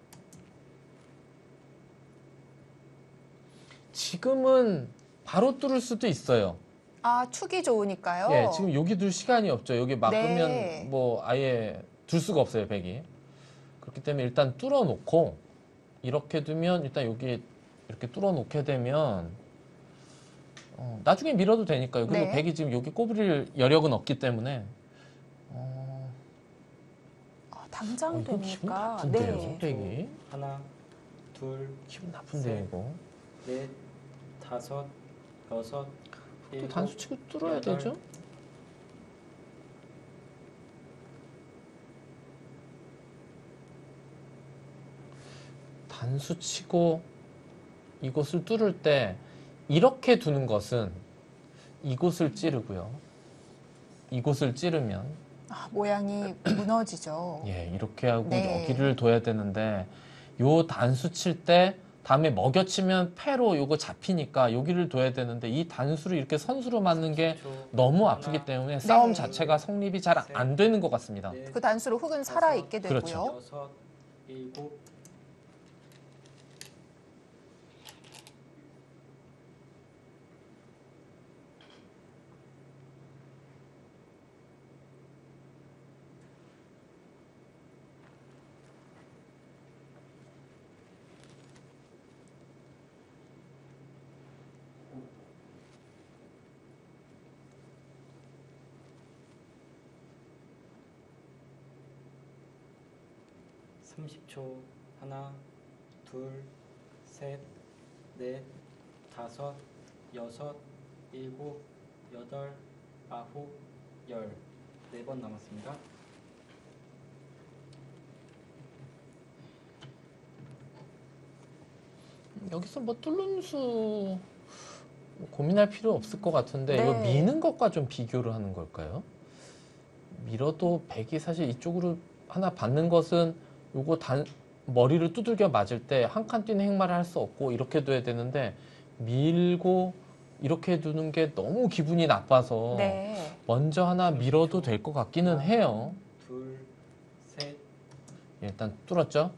지금은 바로 뚫을 수도 있어요. 축이 좋으니까요. 예, 지금 여기 둘 시간이 없죠. 여기 막으면 네. 뭐 아예 둘 수가 없어요, 백이. 그렇기 때문에 일단 뚫어 놓고 이렇게 두면 일단 여기 이렇게 뚫어 놓게 되면 나중에 밀어도 되니까요. 그리고 네. 백이 지금 여기 꼬부릴 여력은 없기 때문에 당장 이거 기분 되니까. 나쁜데요, 네. 백이. 하나, 둘, 기분 나쁜데요, 셋. 이거. 넷, 다섯, 여섯, 또 일곱, 단수 치고 뚫어야 여덟. 되죠? 단수 치고 이곳을 뚫을 때 이렇게 두는 것은 이곳을 찌르고요. 이곳을 찌르면 모양이 무너지죠. 이렇게 하고 네. 여기를 둬야 되는데 요 단수 칠 때 다음에 먹여치면 패로 요거 잡히니까 여기를 둬야 되는데 이 단수를 이렇게 선수로 맞는 게 30초. 너무 하나, 아프기 때문에 싸움 네. 자체가 성립이 잘 안 되는 것 같습니다. 넷, 그 단수로 흙은 살아 있게 되고요. 그렇죠. 여섯, 일곱. 삼십 초. 하나, 둘, 셋, 넷, 다섯, 여섯, 일곱, 여덟, 아홉, 열. 4번 남았습니다. 여기서 뭐 뚫는 수 고민할 필요 없을 것 같은데 네. 이거 미는 것과 좀 비교를 하는 걸까요? 밀어도 백이 사실 이쪽으로 하나 받는 것은 요거 머리를 두들겨 맞을 때 한 칸 뛰는 행마를 할 수 없고 이렇게 둬야 되는데 밀고 이렇게 두는 게 너무 기분이 나빠서 네. 먼저 하나 밀어도 될 것 같기는 해요. 둘, 셋. 일단 뚫었죠.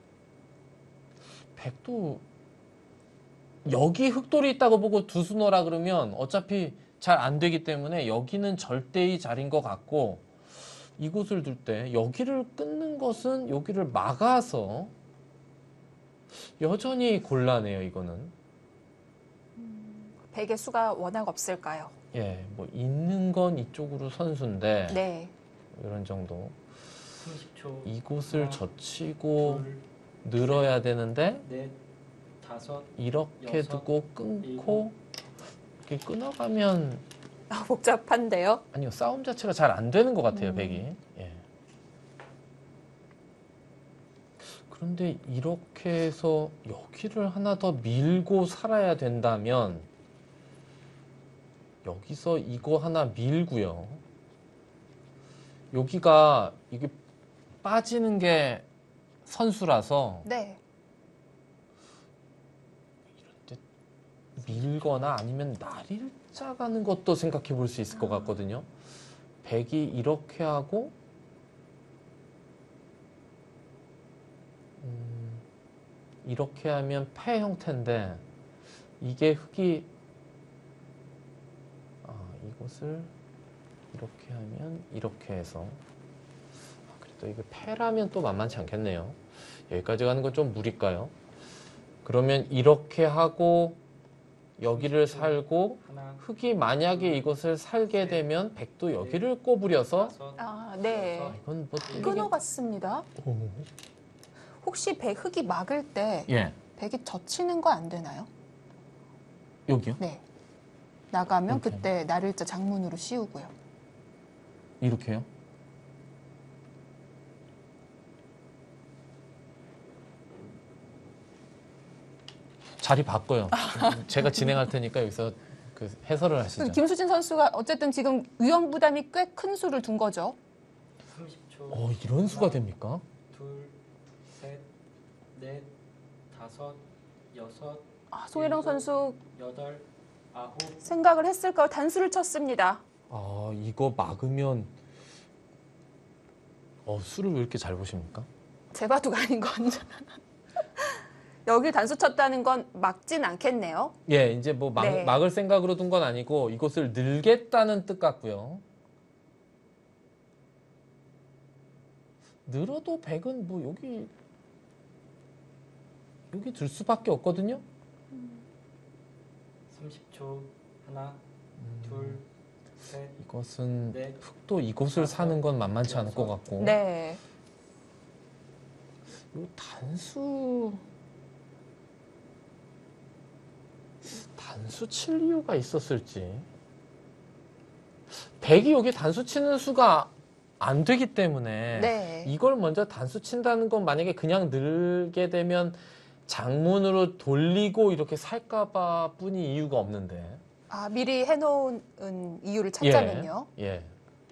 백도 여기 흑돌이 있다고 보고 두수 놓으라 그러면 어차피 잘 안 되기 때문에 여기는 절대의 자리인 것 같고 이곳을 둘 때 여기를 끊는 것은 여기를 막아서 여전히 곤란해요, 이거는. 백의 수가 워낙 없을까요? 뭐 있는 건 이쪽으로 선수인데 네. 이런 정도. 30초. 이곳을 하나, 젖히고 둘, 늘어야 되는데 넷, 다섯, 이렇게 여섯, 두고 끊고 이렇게 끊어가면 아, 복잡한데요. 아니요 싸움 자체가 잘 안 되는 것 같아요 백이. 예. 그런데 이렇게 해서 여기를 하나 더 밀고 살아야 된다면 여기서 이거 하나 밀고요. 여기가 이게 빠지는 게 선수라서 네. 밀거나 아니면 날일자 가는 것도 생각해 볼 수 있을 것 같거든요. 백이 이렇게 하고 이렇게 하면 패 형태인데 이게 흙이 이것을 이렇게 하면 이렇게 해서 그래도 이게 패라면 또 만만치 않겠네요. 여기까지 가는 건 좀 무리일까요? 그러면 이렇게 하고 여기를 살고 하나, 흙이 만약에 이것을 살게 되면 백도 여기를 꼬부려서 다섯, 아, 네. 여섯, 이건 뭐 끊어갔습니다. 오. 혹시 흙이 막을 때 예 백이 젖히는 거 안 되나요? 여기요? 네. 나가면 이렇게. 그때 날일자 장문으로 씌우고요. 이렇게요? 자리 바꿔요. 제가 진행할 테니까 여기서 그 해설을 하시죠. 김수진 선수가 어쨌든 지금 위험 부담이 꽤 큰 수를 둔 거죠. 30초. 이런 수가 됩니까? 둘, 셋, 넷, 다섯, 여섯, 아, 소혜령 선수 여덟, 아홉, 생각을 했을까요? 단수를 쳤습니다. 이거 막으면 수를 왜 이렇게 잘 보십니까? 제 바둑 아닌 건. 여기 단수 쳤다는 건 막진 않겠네요. 예, 이제 뭐 네. 막을 생각으로 둔 건 아니고 이것을 늘겠다는 뜻 같고요. 늘어도 백은 뭐 여기 들 수밖에 없거든요. 30초. 하나, 둘, 셋, 이것은 넷, 흙도 이곳을 사는 건 만만치 않을 것 같고. 네. 요 단수 칠 이유가 있었을지. 백이 여기 단수 치는 수가 안 되기 때문에 네. 이걸 먼저 단수 친다는 건 만약에 그냥 늘게 되면 장문으로 돌리고 이렇게 살까봐 뿐이 이유가 없는데. 아, 미리 해놓은 이유를 찾자면요. 예.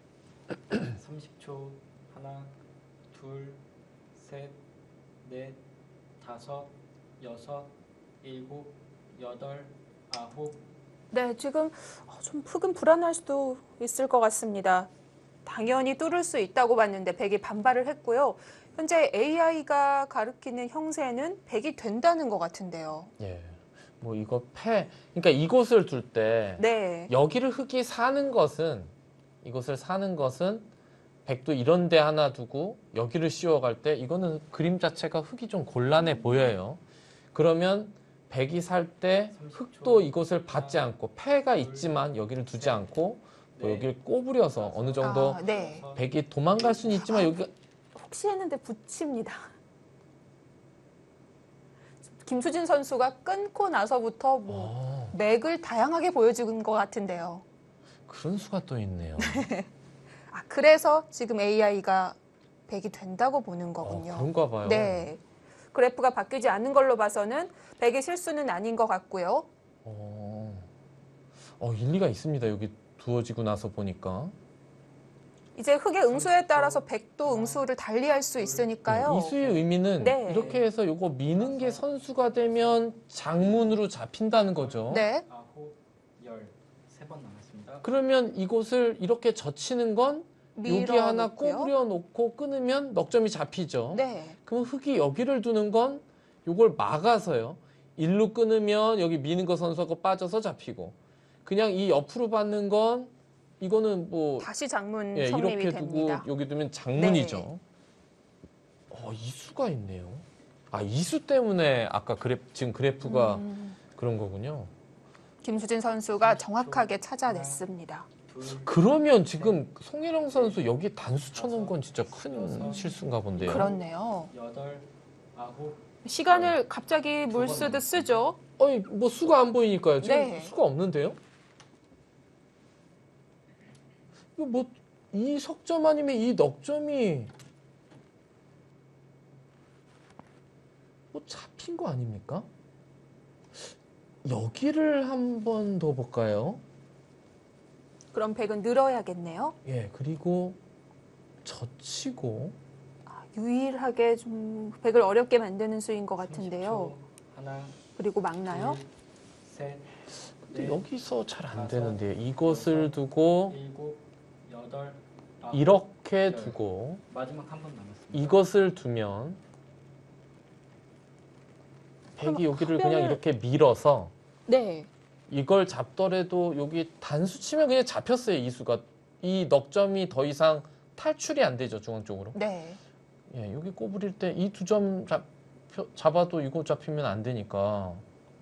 30초. 하나, 둘, 셋, 넷, 다섯, 여섯, 일곱, 여덟, 아홉. 네, 지금 좀 흙은 불안할 수도 있을 것 같습니다. 당연히 뚫을 수 있다고 봤는데 백이 반발을 했고요. 현재 AI가 가리키는 형세는 백이 된다는 것 같은데요. 예. 뭐 이거 그러니까 이곳을 둘 때 네. 여기를 흙이 이것을 사는 것은 백도 이런 데 하나 두고 여기를 씌워갈 때 이거는 그림 자체가 흙이 좀 곤란해 보여요. 그러면 백이 살 때 흙도 이것을 받지 않고 패가 있지만 여기를 두지 않고 또 여기를 꼬부려서 어느 정도 아, 네. 백이 도망갈 수는 있지만 여기가 혹시 했는데 붙입니다. 김수진 선수가 끊고 나서부터 뭐 맥을 다양하게 보여준 것 같은데요. 그런 수가 또 있네요. 아, 그래서 지금 AI가 백이 된다고 보는 거군요. 그런가 봐요. 네. 그래프가 바뀌지 않는 걸로 봐서는 백의 실수는 아닌 것 같고요. 일리가 있습니다. 여기 두어지고 나서 보니까. 이제 흙의 응수에 따라서 백도 응수를 달리할 수 있으니까요. 이 수의 의미는 네. 이렇게 해서 요거 미는 게 선수가 되면 장문으로 잡힌다는 거죠. 네. 아홉, 열. 3번 남았습니다. 그러면 이곳을 이렇게 젖히는 건 여기 하나 밀어놓고요. 꼬부려 놓고 끊으면 넉점이 잡히죠. 네. 그럼 흙이 여기를 두는 건 요걸 막아서요. 일로 끊으면 여기 미는 거 선수하고 빠져서 잡히고 그냥 이 옆으로 받는 건 이거는 뭐 다시 장문 예, 성립이 이렇게 됩니다. 두고 여기 두면 장문이죠. 이수가 있네요. 이수 때문에 아까 지금 그래프가 그런 거군요. 김수진 선수가 정확하게 찾아냈습니다. 둘, 그러면 지금 송혜령 선수 여기 단수 쳐놓은 건 진짜 큰 실수인가 본데요. 그렇네요. 여덟, 아홉, 시간을 갑자기 물 쓰듯 쓰죠. 아니 뭐 수가 안 보이니까요. 지금 네. 수가 없는데요. 이거 뭐 이 석점 아니면 이 넉점이 뭐 잡힌 거 아닙니까? 여기를 한 번 더 볼까요? 그럼 100은 늘어야겠네요. 예, 그리고 젖히고 유일하게 좀 100을 어렵게 만드는 수인 것 같은데요. 30초. 하나, 그리고 막나요? 둘, 셋, 근데 넷, 여기서 잘 안 다섯, 되는데 이것을 두고 일곱, 여덟, 아홉, 이렇게 열. 두고 마지막 한 번 남았습니다. 이것을 두면 백이 여기를 그냥 화면을- 이렇게 밀어서 네. 이걸 잡더라도 여기 단수 치면 그냥 잡혔어요. 이 수가. 이 넉점이 더 이상 탈출이 안 되죠. 중앙 쪽으로. 네. 예, 여기 꼬부릴 때 이 두 점 잡아도 이거 잡히면 안 되니까.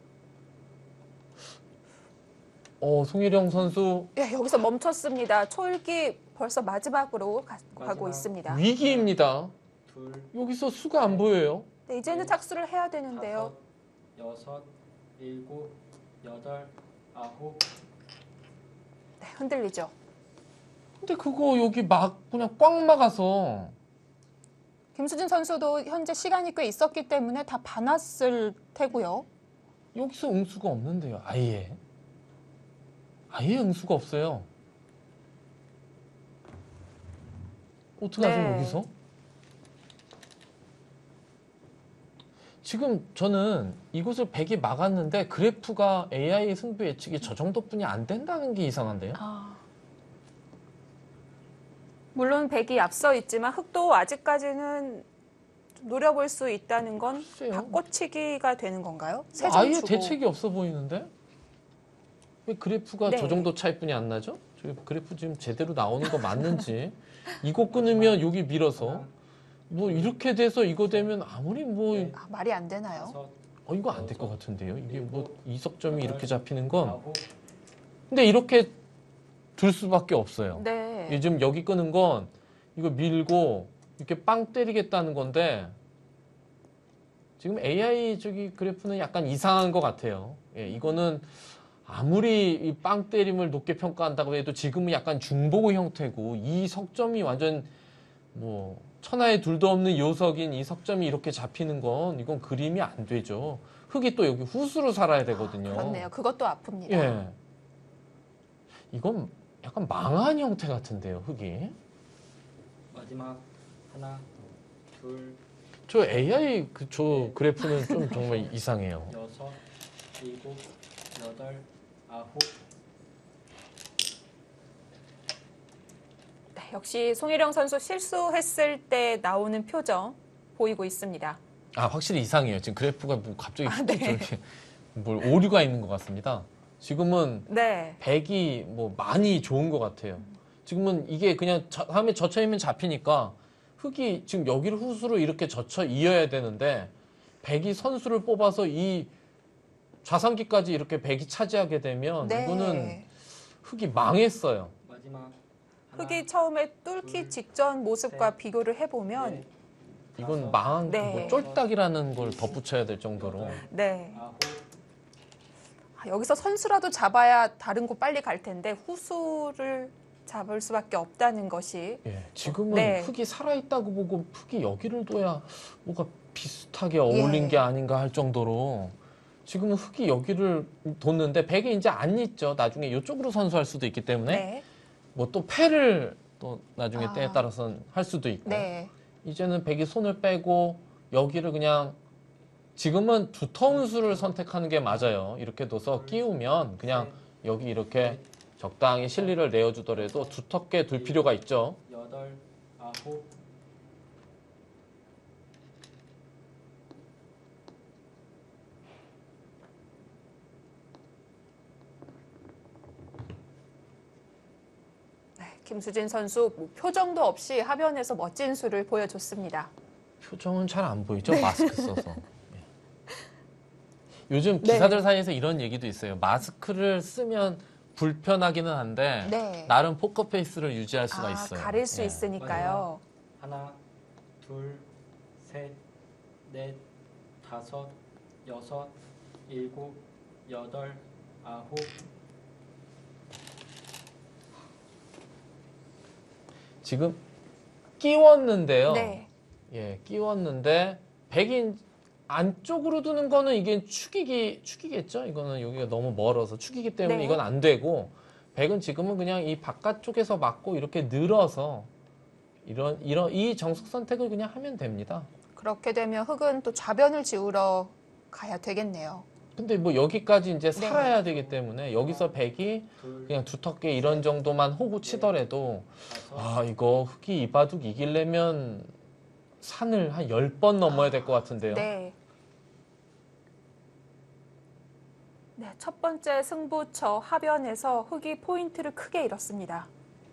송일영 선수 예, 여기서 멈췄습니다. 초읽기 벌써 마지막으로 가고 마지막. 있습니다. 위기입니다. 둘, 여기서 수가 안 보여요. 네, 이제는 착수를 해야 되는데요. 다섯, 여섯, 일곱, 여덟, 아홉. 네, 흔들리죠. 근데 그거 여기 막 그냥 꽉 막아서 김수진 선수도 현재 시간이 꽤 있었기 때문에 다 봐놨을 테고요. 여기서 응수가 없는데요. 아예 응수가 없어요. 어떡하죠 네. 여기서? 지금 저는 이곳을 100이 막았는데 그래프가 AI 승부 예측이 저 정도뿐이 안 된다는 게 이상한데요? 물론 100이 앞서 있지만 흑도 아직까지는 좀 노려볼 수 있다는 건 글쎄요. 바꿔치기가 되는 건가요? 세점 아예 주고. 대책이 없어 보이는데? 왜 그래프가 네. 저 정도 차이뿐이 안 나죠? 저 그래프 지금 제대로 나오는 거 맞는지 이거 끊으면 여기 밀어서 하나, 뭐 이렇게 돼서 이거 되면 아무리 뭐 넷, 말이 안 되나요? 다섯, 이거 안 될 것 같은데요? 이게 뭐 이석점이 이렇게 잡히는 건 아홉. 근데 이렇게 둘 수밖에 없어요. 네. 요즘 여기 끄는 건 이거 밀고 이렇게 빵 때리겠다는 건데 지금 AI 저기 그래프는 약간 이상한 것 같아요. 예, 이거는 아무리 이 빵 때림을 높게 평가한다고 해도 지금은 약간 중보고 형태고 이 석점이 완전 뭐 천하에 둘도 없는 요석인 이 석점이 이렇게 잡히는 건 이건 그림이 안 되죠. 흙이 또 여기 후수로 살아야 되거든요. 그렇네요. 그것도 아픕니다. 예. 이건 약간 망한 형태 같은데요, 흙이. 마지막 하나, 둘, 저 AI 저 그래프는 좀 정말 이상해요. 여섯, 일곱, 여덟, 아홉. 네, 역시 송일영 선수 실수했을 때 나오는 표정 보이고 있습니다. 아, 확실히 이상해요. 지금 그래프가 뭐 갑자기 네. 저렇게 뭘 오류가 있는 것 같습니다. 지금은 네. 100이 뭐 많이 좋은 것 같아요. 지금은 이게 그냥 다음에 젖혀이면 잡히니까 흙이 지금 여기를 후수로 이렇게 젖혀 이어야 되는데 100이 선수를 뽑아서 이 좌상기까지 이렇게 100이 차지하게 되면 네. 이거는 흙이 망했어요. 마지막 하나, 흙이 처음에 뚫기 직전 모습과 비교를 해보면 넷, 이건 다섯, 망한 네. 뭐 쫄딱이라는 걸 덧붙여야 될 정도로 네. 아홉. 여기서 선수라도 잡아야 다른 곳 빨리 갈 텐데 후수를 잡을 수밖에 없다는 것이 예, 지금은 네. 흙이 살아있다고 보고 흙이 여기를 둬야 뭐가 비슷하게 어울린 예. 게 아닌가 할 정도로 지금은 흙이 여기를 뒀는데 100이 이제 안 있죠. 나중에 이쪽으로 선수할 수도 있기 때문에 네. 뭐 또 패를 또 나중에 아. 때에 따라서는 할 수도 있고 네. 이제는 100이 손을 빼고 여기를 그냥 지금은 두터운 수를 선택하는 게 맞아요. 이렇게 둬서 끼우면 그냥 여기 이렇게 적당히 실리를 내어주더라도 두텁게 둘 필요가 있죠. 여덟, 아홉. 네, 김수진 선수 뭐 표정도 없이 하변에서 멋진 수를 보여줬습니다. 표정은 잘 안 보이죠? 마스크 써서. 예. 요즘 네. 기사들 사이에서 이런 얘기도 있어요. 마스크를 쓰면 불편하기는 한데 네. 나름 포커페이스를 유지할 수가 있어요. 가릴 수 예. 있으니까요. 하나, 둘, 셋, 넷, 다섯, 여섯, 일곱, 여덟, 아홉, 지금 끼웠는데요. 네. 예, 끼웠는데 백이 안쪽으로 두는 거는 이게 축이겠죠? 이거는 여기가 너무 멀어서 축이기 때문에 네. 이건 안 되고 백은 지금은 그냥 이 바깥쪽에서 맞고 이렇게 늘어서 이 정석 선택을 그냥 하면 됩니다. 그렇게 되면 흑은 또 좌변을 지우러 가야 되겠네요. 근데 뭐 여기까지 이제 살아야 되기 때문에 여기서 백이 둘, 그냥 두텁게 이런 정도만 호구 치더라도 다섯, 이거 흑이 이 바둑 이기려면 산을 한 10번 넘어야 될 것 같은데요. 네. 네, 첫 번째 승부처 하변에서 흑이 포인트를 크게 잃었습니다.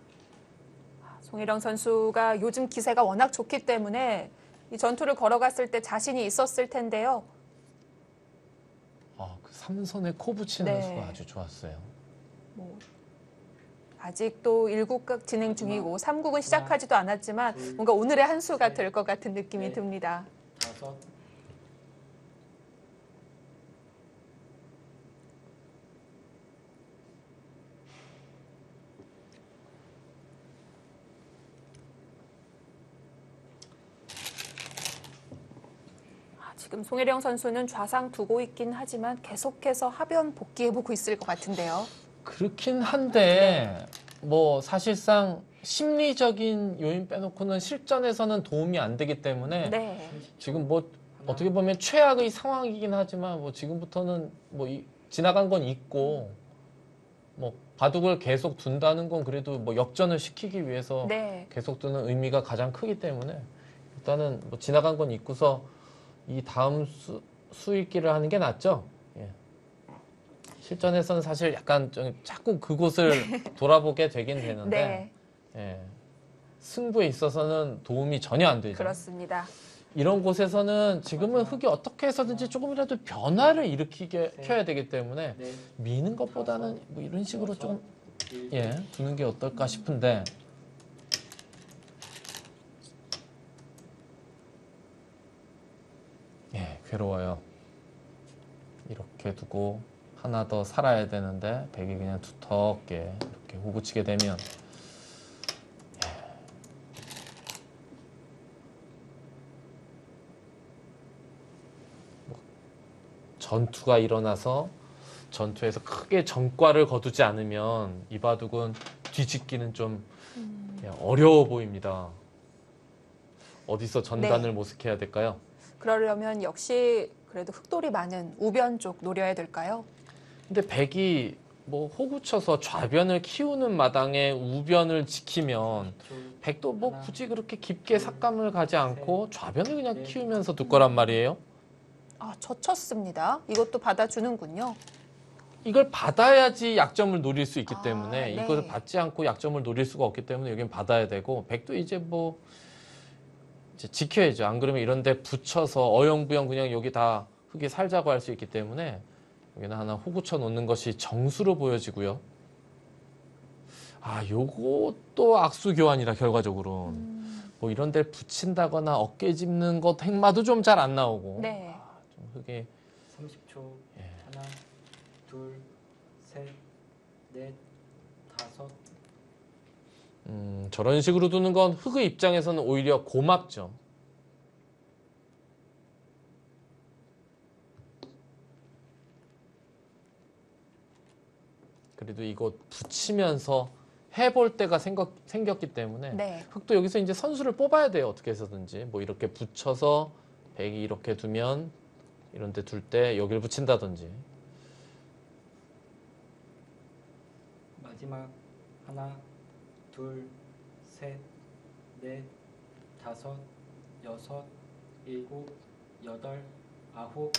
송혜령 선수가 요즘 기세가 워낙 좋기 때문에 이 전투를 걸어갔을 때 자신이 있었을 텐데요. 그 삼선에 코 붙이는 네. 수가 아주 좋았어요. 뭐 아직도 1국극 진행 중이고 3국은 시작하지도 않았지만 뭔가 오늘의 한 수가 될 것 같은 느낌이 네. 듭니다. 다섯, 지금 송혜령 선수는 좌상 두고 있긴 하지만 계속해서 하변 복귀해보고 있을 것 같은데요. 그렇긴 한데 뭐 사실상 심리적인 요인 빼놓고는 실전에서는 도움이 안 되기 때문에 네. 지금 뭐 어떻게 보면 최악의 상황이긴 하지만 뭐 지금부터는 뭐 지나간 건 있고 뭐 바둑을 계속 둔다는 건 그래도 뭐 역전을 시키기 위해서 네. 계속 두는 의미가 가장 크기 때문에 일단은 뭐 지나간 건 있고서 이 다음 수익기를 하는 게 낫죠. 예. 실전에서는 사실 약간 좀 자꾸 그곳을 돌아보게 되긴 되는데 네. 예. 승부에 있어서는 도움이 전혀 안 되죠. 그렇습니다. 이런 곳에서는 지금은 흑이 어떻게 해서든지 조금이라도 변화를 일으키게 켜야 되기 때문에 넷, 미는 것보다는 뭐 이런 식으로 좀 일곱, 두는 게 어떨까 싶은데 괴로워요. 이렇게 두고 하나 더 살아야 되는데 백이 그냥 두텁게 이렇게 호구치게 되면 전투가 일어나서 전투에서 크게 전과를 거두지 않으면 이 바둑은 뒤집기는 좀 어려워 보입니다. 어디서 전단을 네. 모색해야 될까요? 그러려면 역시 그래도 흑돌이 많은 우변 쪽 노려야 될까요? 근데 백이 뭐 호구쳐서 좌변을 키우는 마당에 우변을 지키면 둘, 백도 뭐 하나, 굳이 그렇게 깊게 삭감을 가지 않고 좌변을 그냥 넷. 키우면서 둘 거란 말이에요. 젖혔습니다. 이것도 받아주는군요. 이걸 받아야지 약점을 노릴 수 있기 때문에 네. 이것을 받지 않고 약점을 노릴 수가 없기 때문에 여긴 받아야 되고 백도 이제 뭐 이제 지켜야죠. 안 그러면 이런 데 붙여서 어영부영 그냥 여기 다 흙이 살자고 할 수 있기 때문에 여기는 하나 호구쳐 놓는 것이 정수로 보여지고요. 요것도 악수교환이라 결과적으로 뭐 이런 데 붙인다거나 어깨 짚는 것 행마도 좀 잘 안 나오고 네. 좀 흙이 30초. 예. 하나, 둘, 셋, 넷, 다섯, 저런 식으로 두는 건 흙의 입장에서는 오히려 고맙죠. 그래도 이거 붙이면서 해볼 때가 생겼기 때문에 네. 흙도 여기서 이제 선수를 뽑아야 돼요. 어떻게 해서든지. 뭐 이렇게 붙여서 백이 이렇게 두면 이런 데 둘 때 여기를 붙인다든지. 마지막 하나, 둘, 셋, 넷, 다섯, 여섯, 일곱, 여덟, 아홉,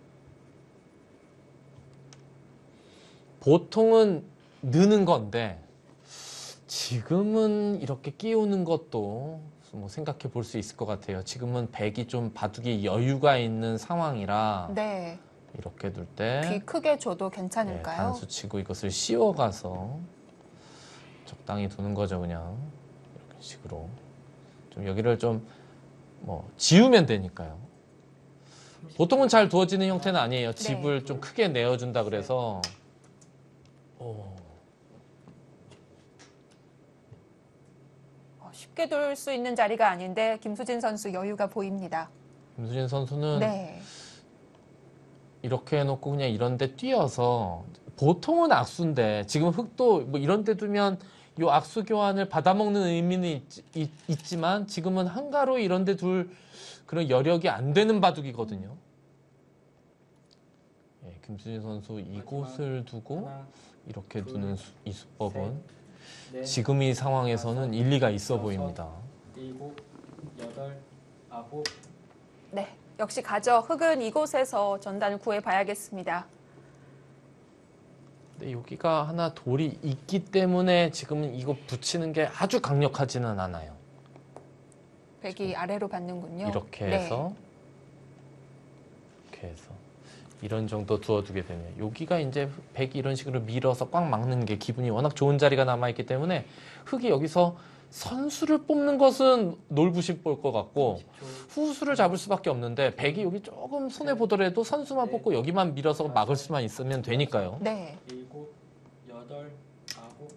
보통은 느는 건데 지금은 이렇게 끼우는 것도 뭐 생각해 볼 수 있을 것 같아요. 지금은 백이 좀 바둑이 여유가 있는 상황이라 네. 이렇게 둘 귀 때 크게 줘도 괜찮을까요? 단수 치고 이것을 씌워가서 적당히 두는 거죠. 그냥 이런 식으로 좀 여기를 좀 뭐 지우면 되니까요. 보통은 잘 두어지는 형태는 아니에요. 집을 좀 크게 내어준다 그래서. 쉽게 둘 수 있는 자리가 아닌데 김수진 선수 여유가 보입니다. 김수진 선수는 네. 이렇게 해놓고 그냥 이런 데 뛰어서 보통은 악수인데 지금 흙도 뭐 이런 데 두면 이 악수 교환을 받아먹는 의미는 있지만 지금은 한가로 이런 데 둘 그런 여력이 안 되는 바둑이거든요. 예, 김수진 선수 이곳을 두고 하나, 이렇게 둘, 두는 이 수법은 넷, 지금 이 상황에서는 다섯, 일리가 있어 여섯, 보입니다. 일곱, 여덟, 아홉. 네. 역시 가죠. 흙은 이곳에서 전단을 구해봐야겠습니다. 근데 여기가 하나 돌이 있기 때문에 지금은 이거 붙이는 게 아주 강력하지는 않아요. 백이 아래로 받는군요. 이렇게 네. 해서 이렇게 해서 이런 정도 두어두게 되면 여기가 이제 백이 이런 식으로 밀어서 꽉 막는 게 기분이 워낙 좋은 자리가 남아있기 때문에 흙이 여기서 선수를 뽑는 것은 놀부심 볼 것 같고 10초. 후수를 잡을 수밖에 없는데 백이 여기 조금 손해 보더라도 선수만 뽑고 여기만 밀어서 막을 수만 있으면 되니까요. 네. 일곱, 여덟, 아홉.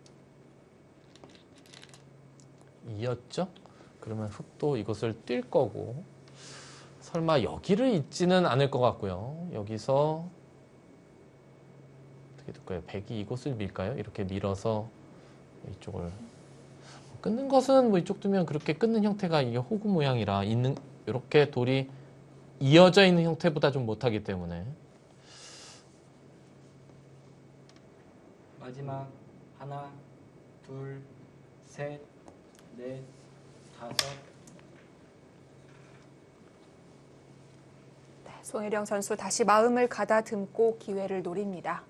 이었죠? 그러면 흙도 이것을 뛸 거고 설마 여기를 잇지는 않을 것 같고요. 여기서 어떻게 될까요? 백이 이곳을 밀까요? 이렇게 밀어서 이쪽을 끊는 것은 뭐 이쪽 두면 그렇게 끊는 형태가 이게 호구 모양이라 있는 이렇게 돌이 이어져 있는 형태보다 좀 못하기 때문에 마지막 하나, 둘, 셋, 넷, 다섯. 송혜령 선수 다시 마음을 가다듬고 기회를 노립니다.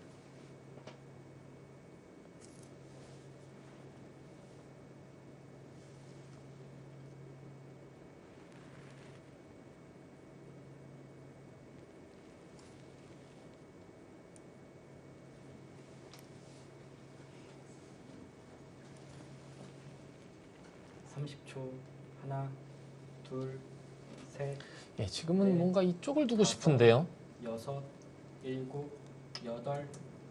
(30초) 하나, 둘, 셋, 예, 지금은 네. 뭔가 이쪽을 두고 싶은데요. 여섯, 일곱, 여덟.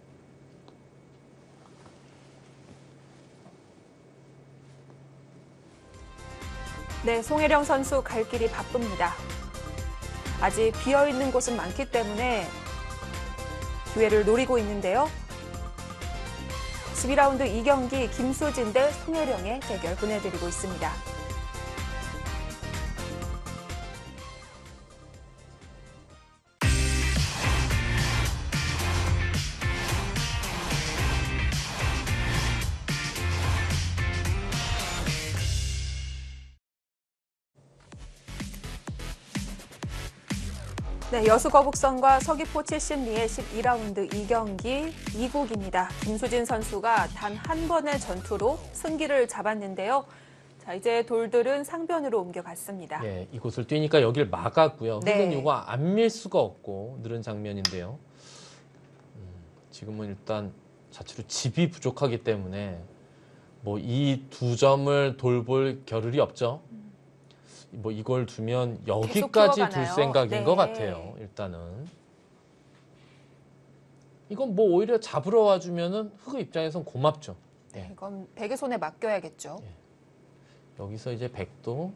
네, 송혜령 선수 갈 길이 바쁩니다. 아직 비어있는 곳은 많기 때문에 기회를 노리고 있는데요. 12라운드 2경기 김수진 대 송혜령의 대결 보내드리고 있습니다. 네, 여수거북선과 서귀포 70리의 12라운드 2경기 2국입니다. 김수진 선수가 단 한 번의 전투로 승기를 잡았는데요. 자, 이제 돌들은 상변으로 옮겨갔습니다. 예, 이곳을 뛰니까 여길 막았고요. 네. 흙은 이거 안 밀 수가 없고 늘은 장면인데요. 지금은 일단 자체로 집이 부족하기 때문에 뭐 이 두 점을 돌볼 겨를이 없죠. 뭐 이걸 두면 여기까지 둘 키워가나요? 생각인 네. 것 같아요. 일단은 이건 뭐 오히려 잡으러 와주면은 흙 입장에선 고맙죠. 예. 이건 백의 손에 맡겨야겠죠. 여기서 이제 백도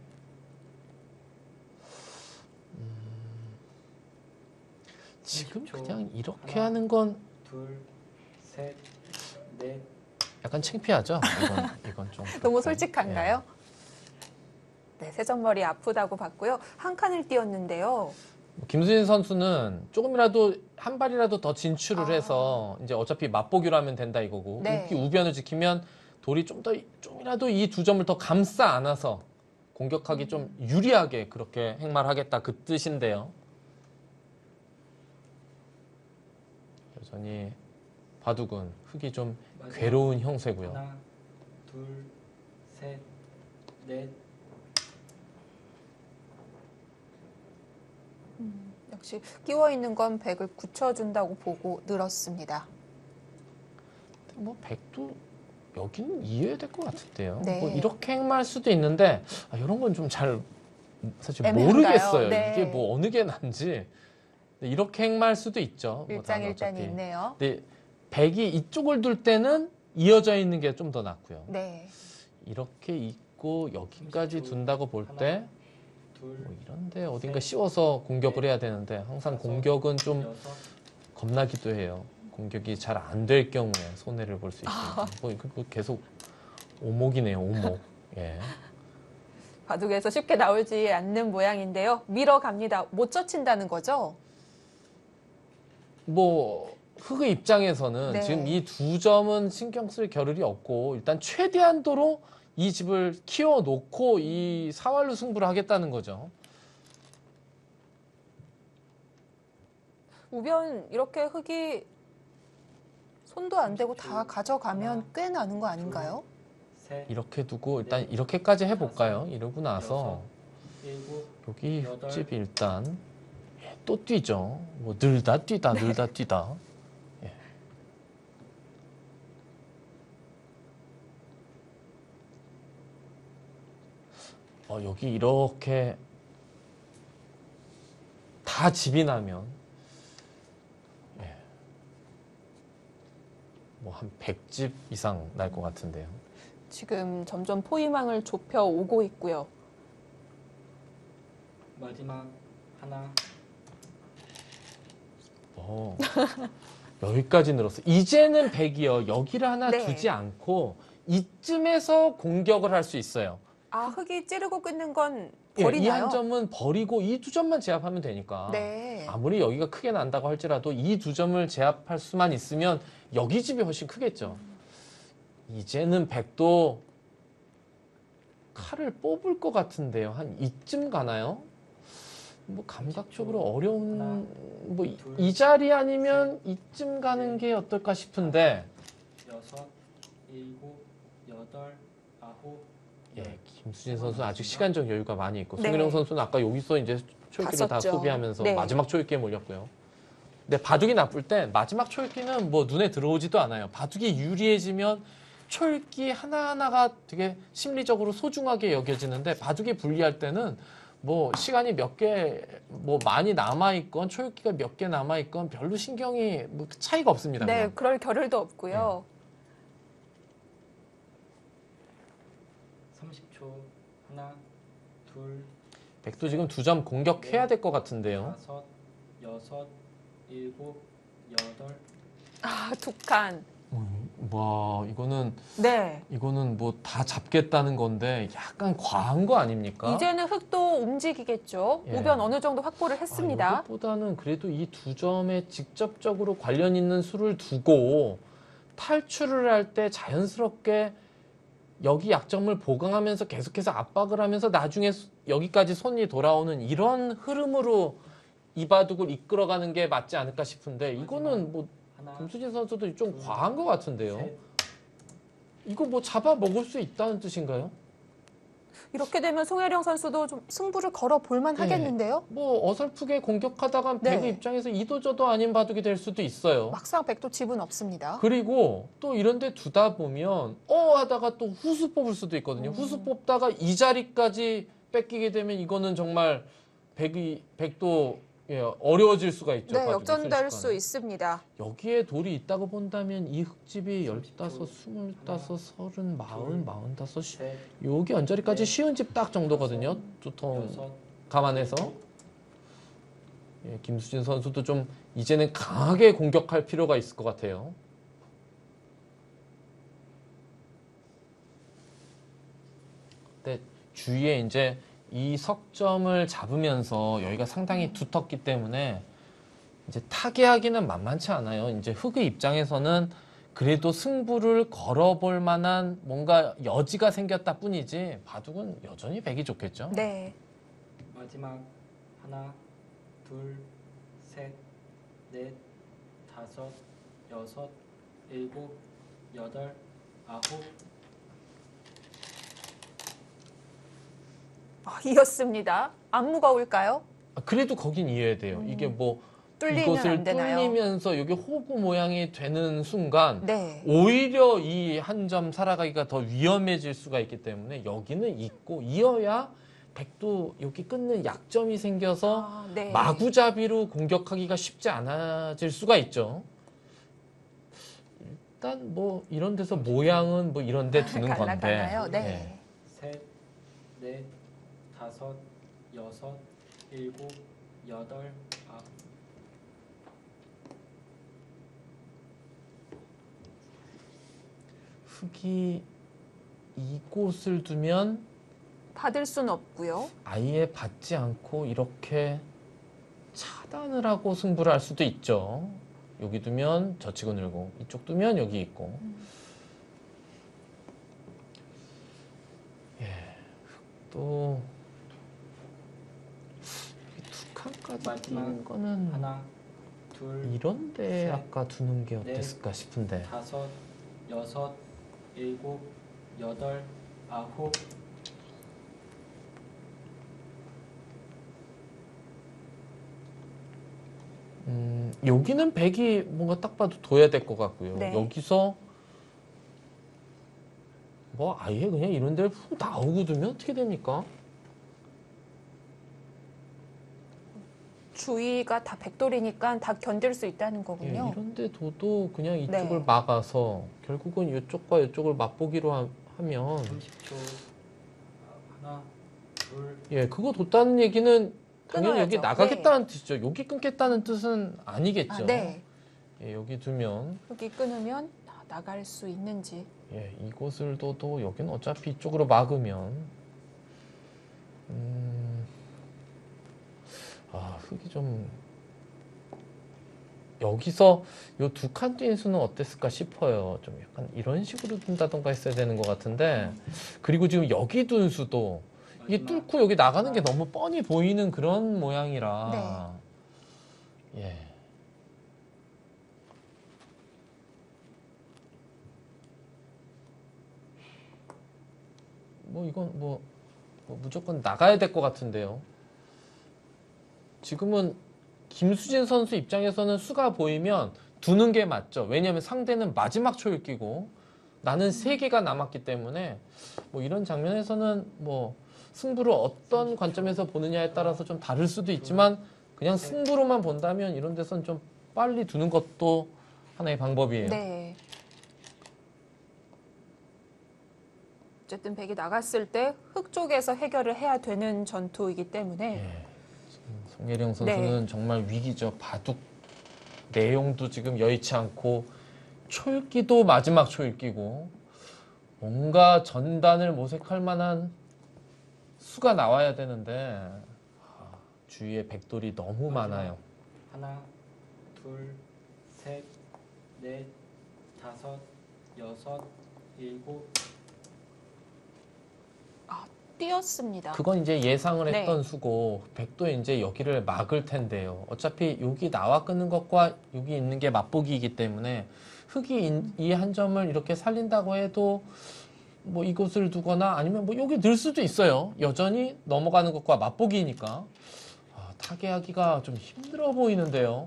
지금 30초. 그냥 이렇게 하나. 하는 건 둘, 셋, 넷. 약간 창피하죠. 이건 좀 너무 그렇고. 솔직한가요? 네, 새정머리 아프다고 봤고요. 한 칸을 띄었는데요. 김수진 선수는 조금이라도 한 발이라도 더 진출을 해서 이제 어차피 맛보기로 하면 된다 이거고 네. 이렇게 우변을 지키면 돌이 좀이라도 이 두 점을 더 감싸 안아서 공격하기 좀 유리하게 그렇게 행말하겠다 그 뜻인데요. 여전히 바둑은 흙이 좀 마지막 괴로운 형세고요. 하나, 둘, 셋, 넷. 역시 끼워 있는 건 백을 굳혀준다고 보고 늘었습니다. 뭐 백도 여기는 이해해야 될 것 같은데요. 네. 뭐 이렇게 행마할 수도 있는데 이런 건 좀 잘 사실 애매한가요? 모르겠어요. 네. 이게 뭐 어느 게 난지. 이렇게 행마할 수도 있죠. 뭐 다는 일장일단이 어차피. 있네요. 근데 백이 이쪽을 둘 때는 이어져 있는 게 좀 더 낫고요. 네. 이렇게 있고 여기까지 둔다고 볼 때 둘, 뭐 이런데 어딘가 씌워서 공격을 해야 되는데 항상 공격은 좀 여섯, 겁나기도 해요. 공격이 잘 안 될 경우에 손해를 볼 수 있습니다. 뭐 이거 뭐 계속 오목이네요, 오목. 예. 바둑에서 쉽게 나오지 않는 모양인데요. 밀어갑니다. 못 젖힌다는 거죠? 뭐 흑의 입장에서는 네. 지금 이 두 점은 신경 쓸 겨를이 없고 일단 최대한도로 이 집을 키워놓고 이 사활로 승부를 하겠다는 거죠. 우변 이렇게 흑이 손도 안 대고 다 가져가면 꽤 나는 거 아닌가요? 셋, 이렇게 두고 일단 이렇게까지 해볼까요? 이러고 나서 일곱, 여기 여덟. 흑집이 일단 또 뛰죠. 뭐 늘다 뛰다 늘다 뛰다. 예. 여기 이렇게 다 집이 나면 뭐 한 100집 이상 날 것 같은데요. 지금 점점 포위망을 좁혀 오고 있고요. 마지막 하나, 여기까지 늘었어. 이제는 100이요. 여기를 하나 네. 두지 않고 이쯤에서 공격을 할 수 있어요. 아, 흑이 찌르고 끊는 건 이 버리나요? 한 점은 버리고 이 두 점만 제압하면 되니까. 네. 아무리 여기가 크게 난다고 할지라도 이 두 점을 제압할 수만 있으면 여기 집이 훨씬 크겠죠. 이제는 100도 칼을 뽑을 것 같은데요. 한 이쯤 가나요? 뭐 감각적으로 어려운 뭐 이 자리 아니면 이쯤 가는 게 어떨까 싶은데 여섯, 일곱, 여덟, 아홉, 예, 김수진 선수 아직 시간적 여유가 많이 있고 네. 송일영 선수는 아까 여기서 이제 초읽기를 다 썼죠. 소비하면서 네. 마지막 초읽기에 몰렸고요. 근데 바둑이 나쁠 때 마지막 초읽기는 뭐 눈에 들어오지도 않아요. 바둑이 유리해지면 초읽기 하나하나가 되게 심리적으로 소중하게 여겨지는데 바둑이 불리할 때는 뭐 시간이 몇 개 뭐 많이 남아 있건 초읽기가 몇 개 남아 있건 별로 신경이 뭐 차이가 없습니다. 네, 그냥. 그럴 겨를도 없고요. 30초, 하나, 둘, 백도 지금 두 점 공격해야 될 것 같은데요. 다섯, 여섯, 일곱, 여덟, 아, 두 칸. 와 이거는 네. 뭐 다 잡겠다는 건데 약간 과한 거 아닙니까? 이제는 흑도 움직이겠죠. 예. 우변 어느 정도 확보를 했습니다. 이것보다는 그래도 이 두 점에 직접적으로 관련 있는 수를 두고 탈출을 할 때 자연스럽게 여기 약점을 보강하면서 계속해서 압박을 하면서 나중에 여기까지 손이 돌아오는 이런 흐름으로 이 바둑을 이끌어가는 게 맞지 않을까 싶은데 이거는 뭐 하나, 김수진 선수도 좀 과한 것 같은데요. 셋, 이거 뭐 잡아 먹을 수 있다는 뜻인가요? 이렇게 되면 송혜령 선수도 좀 승부를 걸어 볼만 네. 하겠는데요. 뭐 어설프게 공격하다가 네. 백의 입장에서 이도저도 아닌 바둑이 될 수도 있어요. 막상 백도 집은 없습니다. 그리고 또 이런 데 두다 보면 하다가 또 후수 뽑을 수도 있거든요. 후수 뽑다가 이 자리까지 뺏기게 되면 이거는 정말 백도 어려워질 수가 있죠. 네, 바둑이 역전될 수 순식간에. 있습니다. 여기에 돌이 있다고 본다면 이 흑집이 15, 30초. 25, 30, 40, 45, 셋, 여기 언저리까지 네. 쉬운 집 딱 정도거든요. 두통 여섯, 감안해서. 예, 김수진 선수도 좀 이제는 강하게 공격할 필요가 있을 것 같아요. 근데 주위에 이제 이 석점을 잡으면서 여기가 상당히 두텁기 때문에 이제 타개하기는 만만치 않아요. 이제 흑의 입장에서는 그래도 승부를 걸어볼 만한 뭔가 여지가 생겼다 뿐이지 바둑은 여전히 백이 좋겠죠. 네. 마지막 하나, 둘, 셋, 넷, 다섯, 여섯, 일곱, 여덟, 아홉, 이었습니다. 안 무거울까요? 그래도 거긴 이해해야 돼요. 이게 뭐 뚫리면 이것을 안 되나요? 뚫리면서 여기 호구 모양이 되는 순간 네. 오히려 이 한 점 살아가기가 더 위험해질 수가 있기 때문에 여기는 있고 이어야 백도 여기 끊는 약점이 생겨서 아, 네. 마구잡이로 공격하기가 쉽지 않아질 수가 있죠. 일단 뭐 이런 데서 모양은 뭐 이런 데 두는 건데. 갈라가나요? 네. 셋, 넷, 다섯, 여섯, 일곱, 여덟, 아홉. 흙이 이곳을 두면 받을 순 없고요. 아예 받지 않고 이렇게 차단을 하고 승부를 할 수도 있죠. 여기 두면 저치고 늘고 이쪽 두면 여기 있고. 예, 또 두 칸까지 마지막 띄는 거는 하나, 둘, 이런데 셋, 아까 두는 게 어땠을까 싶은데. 다섯, 여섯, 일곱, 여덟, 아홉. 여기는 백이 뭔가 딱 봐도 둬야 될 것 같고요. 네. 여기서 뭐 아예 그냥 이런 데를 훅 나오고 두면 어떻게 됩니까? 주위가 다 백돌이니까 다 견딜 수 있다는 예, 거군요. 이런 데 둬도 그냥 이쪽을 네. 막아서 결국은 이쪽과 이쪽을 맛보기로 하면 30초. 하나, 둘, 예, 그거 뒀다는 얘기는 당연히 여기 끊어야죠. 나가겠다는 뜻이죠. 여기 끊겠다는 뜻은 아니겠죠. 아, 네. 예, 여기 두면 여기 끊으면 나갈 수 있는지. 예, 이곳을 둬도 여기는 어차피 이쪽으로 막으면 흙이 좀 여기서 요 두 칸 뛴 수는 어땠을까 싶어요. 좀 약간 이런 식으로 둔다던가 했어야 되는 것 같은데 그리고 지금 여기 둔 수도 이게 마지막. 뚫고 여기 나가는 게 너무 뻔히 보이는 그런 모양이라 예. 뭐 이건 뭐 무조건 나가야 될 것 같은데요. 지금은 김수진 선수 입장에서는 수가 보이면 두는 게 맞죠. 왜냐하면 상대는 마지막 초읽기고 나는 3개가 남았기 때문에 뭐 이런 장면에서는 뭐 승부를 어떤 관점에서 보느냐에 따라서 좀 다를 수도 있지만 그냥 승부로만 본다면 이런 데서는 좀 빨리 두는 것도 하나의 방법이에요. 네. 어쨌든 백이 나갔을 때 흙 쪽에서 해결을 해야 되는 전투이기 때문에 예. 지금 송예령 선수는 정말 위기죠. 바둑 내용도 지금 여의치 않고 초읽기도 마지막 초읽기고 뭔가 전단을 모색할 만한 수가 나와야 되는데 주위에 백돌이 너무 많아요. 하나, 둘, 셋, 넷, 다섯, 여섯, 일곱. 뛰었습니다. 그건 이제 예상을 네. 했던 수고 백도 이제 여기를 막을 텐데요. 어차피 여기 나와 끄는 것과 여기 있는 게 맛보기이기 때문에 흙이 이 한 점을 이렇게 살린다고 해도 뭐 이곳을 두거나 아니면 뭐 여기 늘 수도 있어요. 여전히 넘어가는 것과 맛보기니까 타개하기가 좀 힘들어 보이는데요.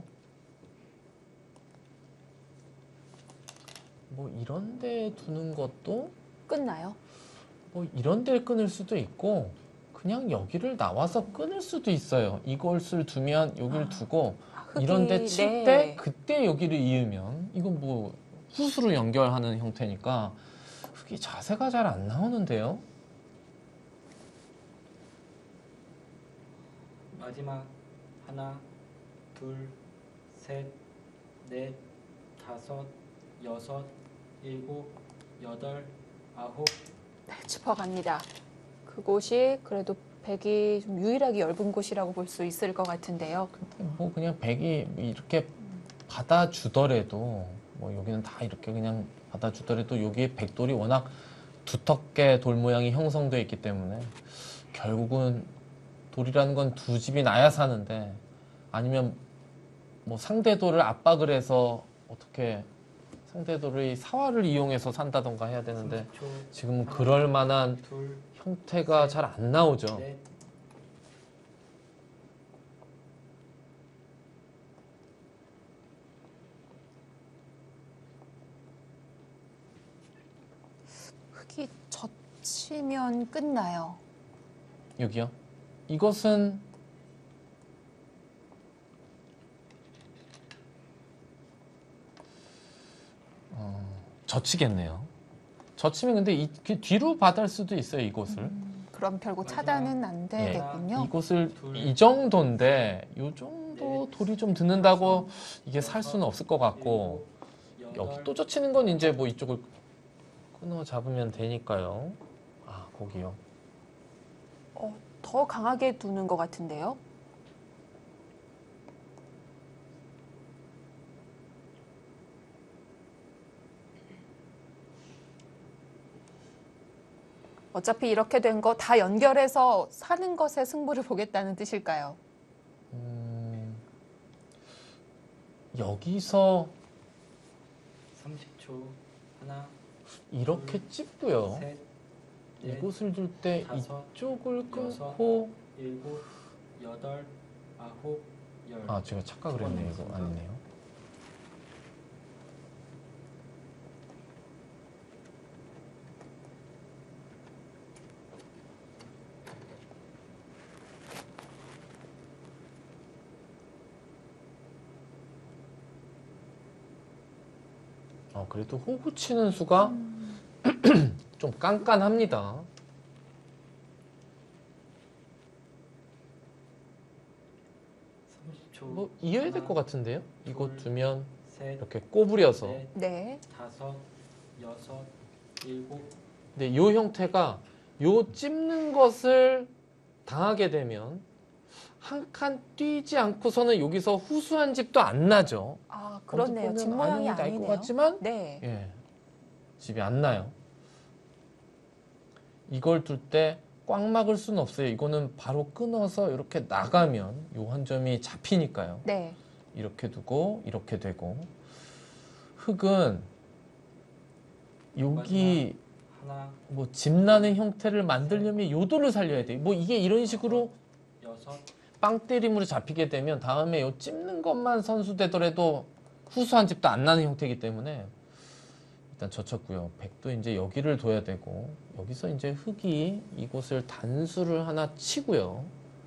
뭐 이런 데 두는 것도 끝나요? 뭐 이런 데를 끊을 수도 있고 그냥 여기를 나와서 끊을 수도 있어요. 이것을 두면 여기를 두고 흙이, 이런 데 칠 네. 때 그때 여기를 이으면 이건 뭐 붓으로 연결하는 형태니까 흙이 자세가 잘 안 나오는데요. 마지막 하나, 둘, 셋, 넷, 다섯, 여섯, 일곱, 여덟, 아홉. 네, 짚어갑니다. 그곳이 그래도 백이 좀 유일하게 얇은 곳이라고 볼 수 있을 것 같은데요. 뭐 그냥 백이 이렇게 받아주더라도 뭐 여기는 다 이렇게 그냥 받아주더라도 여기에 백돌이 워낙 두텁게 돌 모양이 형성되어 있기 때문에 결국은 돌이라는 건 두 집이 나야 사는데 아니면 뭐 상대 돌을 압박을 해서 어떻게 상대 돌의 사활을 이용해서 산다던가 해야 되는데 30초. 지금 그럴 만한 둘, 형태가 잘 안 나오죠. 넷. 흙이 젖히면 끝나요. 여기요. 이것은 젖히겠네요. 젖히면 근데 그 뒤로 받을 수도 있어요, 이곳을. 그럼 결국 마지막. 차단은 안 되겠군요. 이곳을 둘, 이 정도인데 이 정도 넷, 돌이 좀 듣는다고 이게 살 수는 없을 것 같고 일곱, 여기 여덟, 또 젖히는 건 이제 뭐 이쪽을 끊어 잡으면 되니까요. 아, 거기요. 더 강하게 두는 것 같은데요. 어차피 이렇게 된 거 다 연결해서 사는 것에 승부를 보겠다는 뜻일까요? 여기서 30초. 하나, 이렇게 찝고요. 셋, 넷, 이곳을 둘 때 다섯, 이쪽을 여섯, 끊고 일곱, 여덟, 아홉, 열. 아, 제가 착각을 했네요. 이거 아니네요. 그래도 호구 치는 수가 좀 깐깐합니다. 30초. 뭐 이어야 될 것 같은데요? 이거 둘, 두면 셋, 이렇게 꼬부려서. 넷, 네. 다섯, 여섯, 일곱. 근데 이 형태가 요 찝는 것을 당하게 되면 한 칸 뛰지 않고서는 여기서 후수한 집도 안 나죠. 아, 그렇네요. 집 모양이 날것 아니네요. 같지만 네. 예, 집이 안 나요. 이걸 둘 때 꽉 막을 수는 없어요. 이거는 바로 끊어서 이렇게 나가면 요 한 점이 잡히니까요. 네. 이렇게 두고 이렇게 되고 흙은 여기 하나, 뭐 집 나는 형태를 만들려면 요도를 살려야 돼요. 뭐 이게 이런 식으로 여섯, 빵 때림으로 잡히게 되면 다음에 요 찝는 것만 선수되더라도 후수한 집도 안 나는 형태이기 때문에 일단 젖혔고요. 백도 이제 여기를 둬야 되고 여기서 이제 흙이 이곳을 단수를 하나 치고요.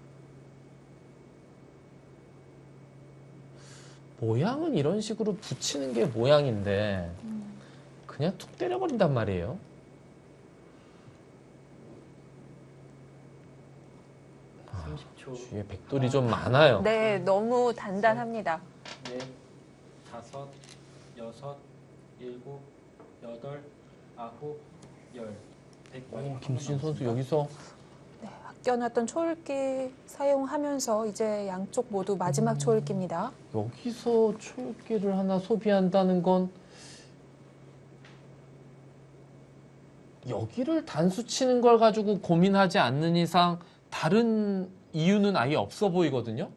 모양은 이런 식으로 붙이는 게 모양인데 그냥 툭 때려버린단 말이에요. 아, 30초. 주위에 백돌이 좀 많아요. 네, 너무 단단합니다. 넷, 다섯, 여섯, 일곱, 여덟, 아홉, 열. 김수진 선수 여기서 네, 아껴놨던 초읽기 사용하면서 이제 양쪽 모두 마지막 초읽기입니다. 여기서 초읽기를 하나 소비한다는 건 여기를 단수 치는 걸 가지고 고민하지 않는 이상 다른 이유는 아예 없어 보이거든요.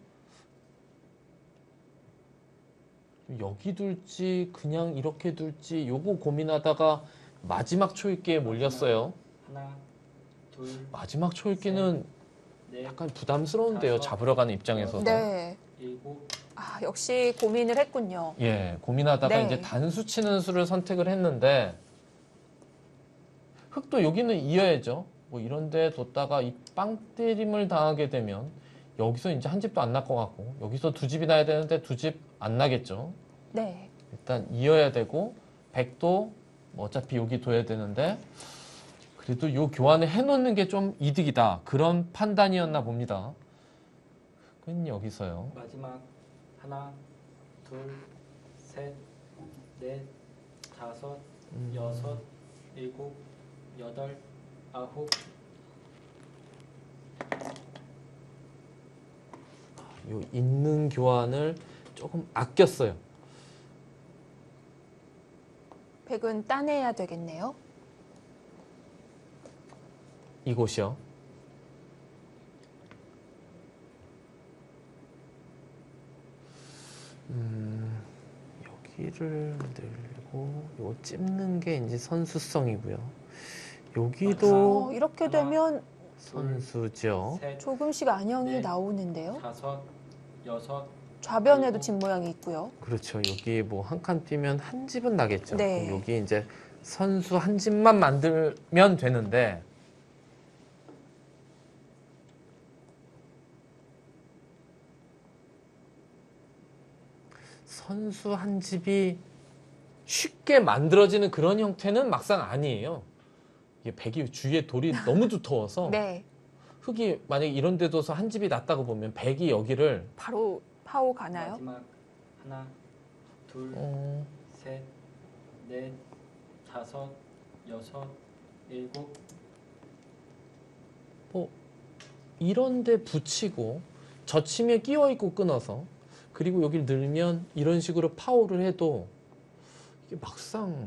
여기 둘지 그냥 이렇게 둘지 요거 고민하다가 마지막 초읽기에 몰렸어요. 하나, 둘, 마지막 초읽기는 넷, 약간 부담스러운데요. 다섯, 잡으러 가는 입장에서도. 네. 일곱, 아, 역시 고민을 했군요. 예, 고민하다가 네. 이제 단수 치는 수를 선택을 했는데 흙도 여기는 이어야죠. 뭐 이런 데 뒀다가 이 빵 때림을 당하게 되면 여기서 이제 한 집도 안 날 것 같고 여기서 두 집이 나야 되는데 두 집 안 나겠죠. 네. 일단 이어야 되고 백도 뭐 어차피 여기 둬야 되는데 그래도 요 교환을 해놓는 게 좀 이득이다. 그런 판단이었나 봅니다. 흙은 여기서요. 마지막. 하나, 둘, 셋, 넷, 다섯, 여섯, 일곱, 여덟, 아홉. 요 있는 교환을 조금 아꼈어요. 백은 따내야 되겠네요. 이곳이요. 여기를 늘고 요 찝는 게 이제 선수성이고요. 여기도 이렇게 하나, 되면 선수죠. 셋, 조금씩 안형이 네. 나오는데요. 다섯, 여섯, 좌변에도 집 모양이 있고요. 그렇죠. 여기 뭐 한 칸 뛰면 한 집은 나겠죠. 네. 그럼 여기 이제 선수 한 집만 만들면 되는데 선수 한 집이 쉽게 만들어지는 그런 형태는 막상 아니에요. 이게 백이 주위에 돌이 너무 두터워서 네. 흙이 만약에 이런 데 둬서 한 집이 났다고 보면 백이 여기를 바로 파고 가나요? 마지막 하나, 둘, 셋, 넷, 다섯, 여섯, 일곱. 뭐 이런 데 붙이고 젖힘에 끼워 있고 끊어서 그리고 여기를 늘면 이런 식으로 파워를 해도 이게 막상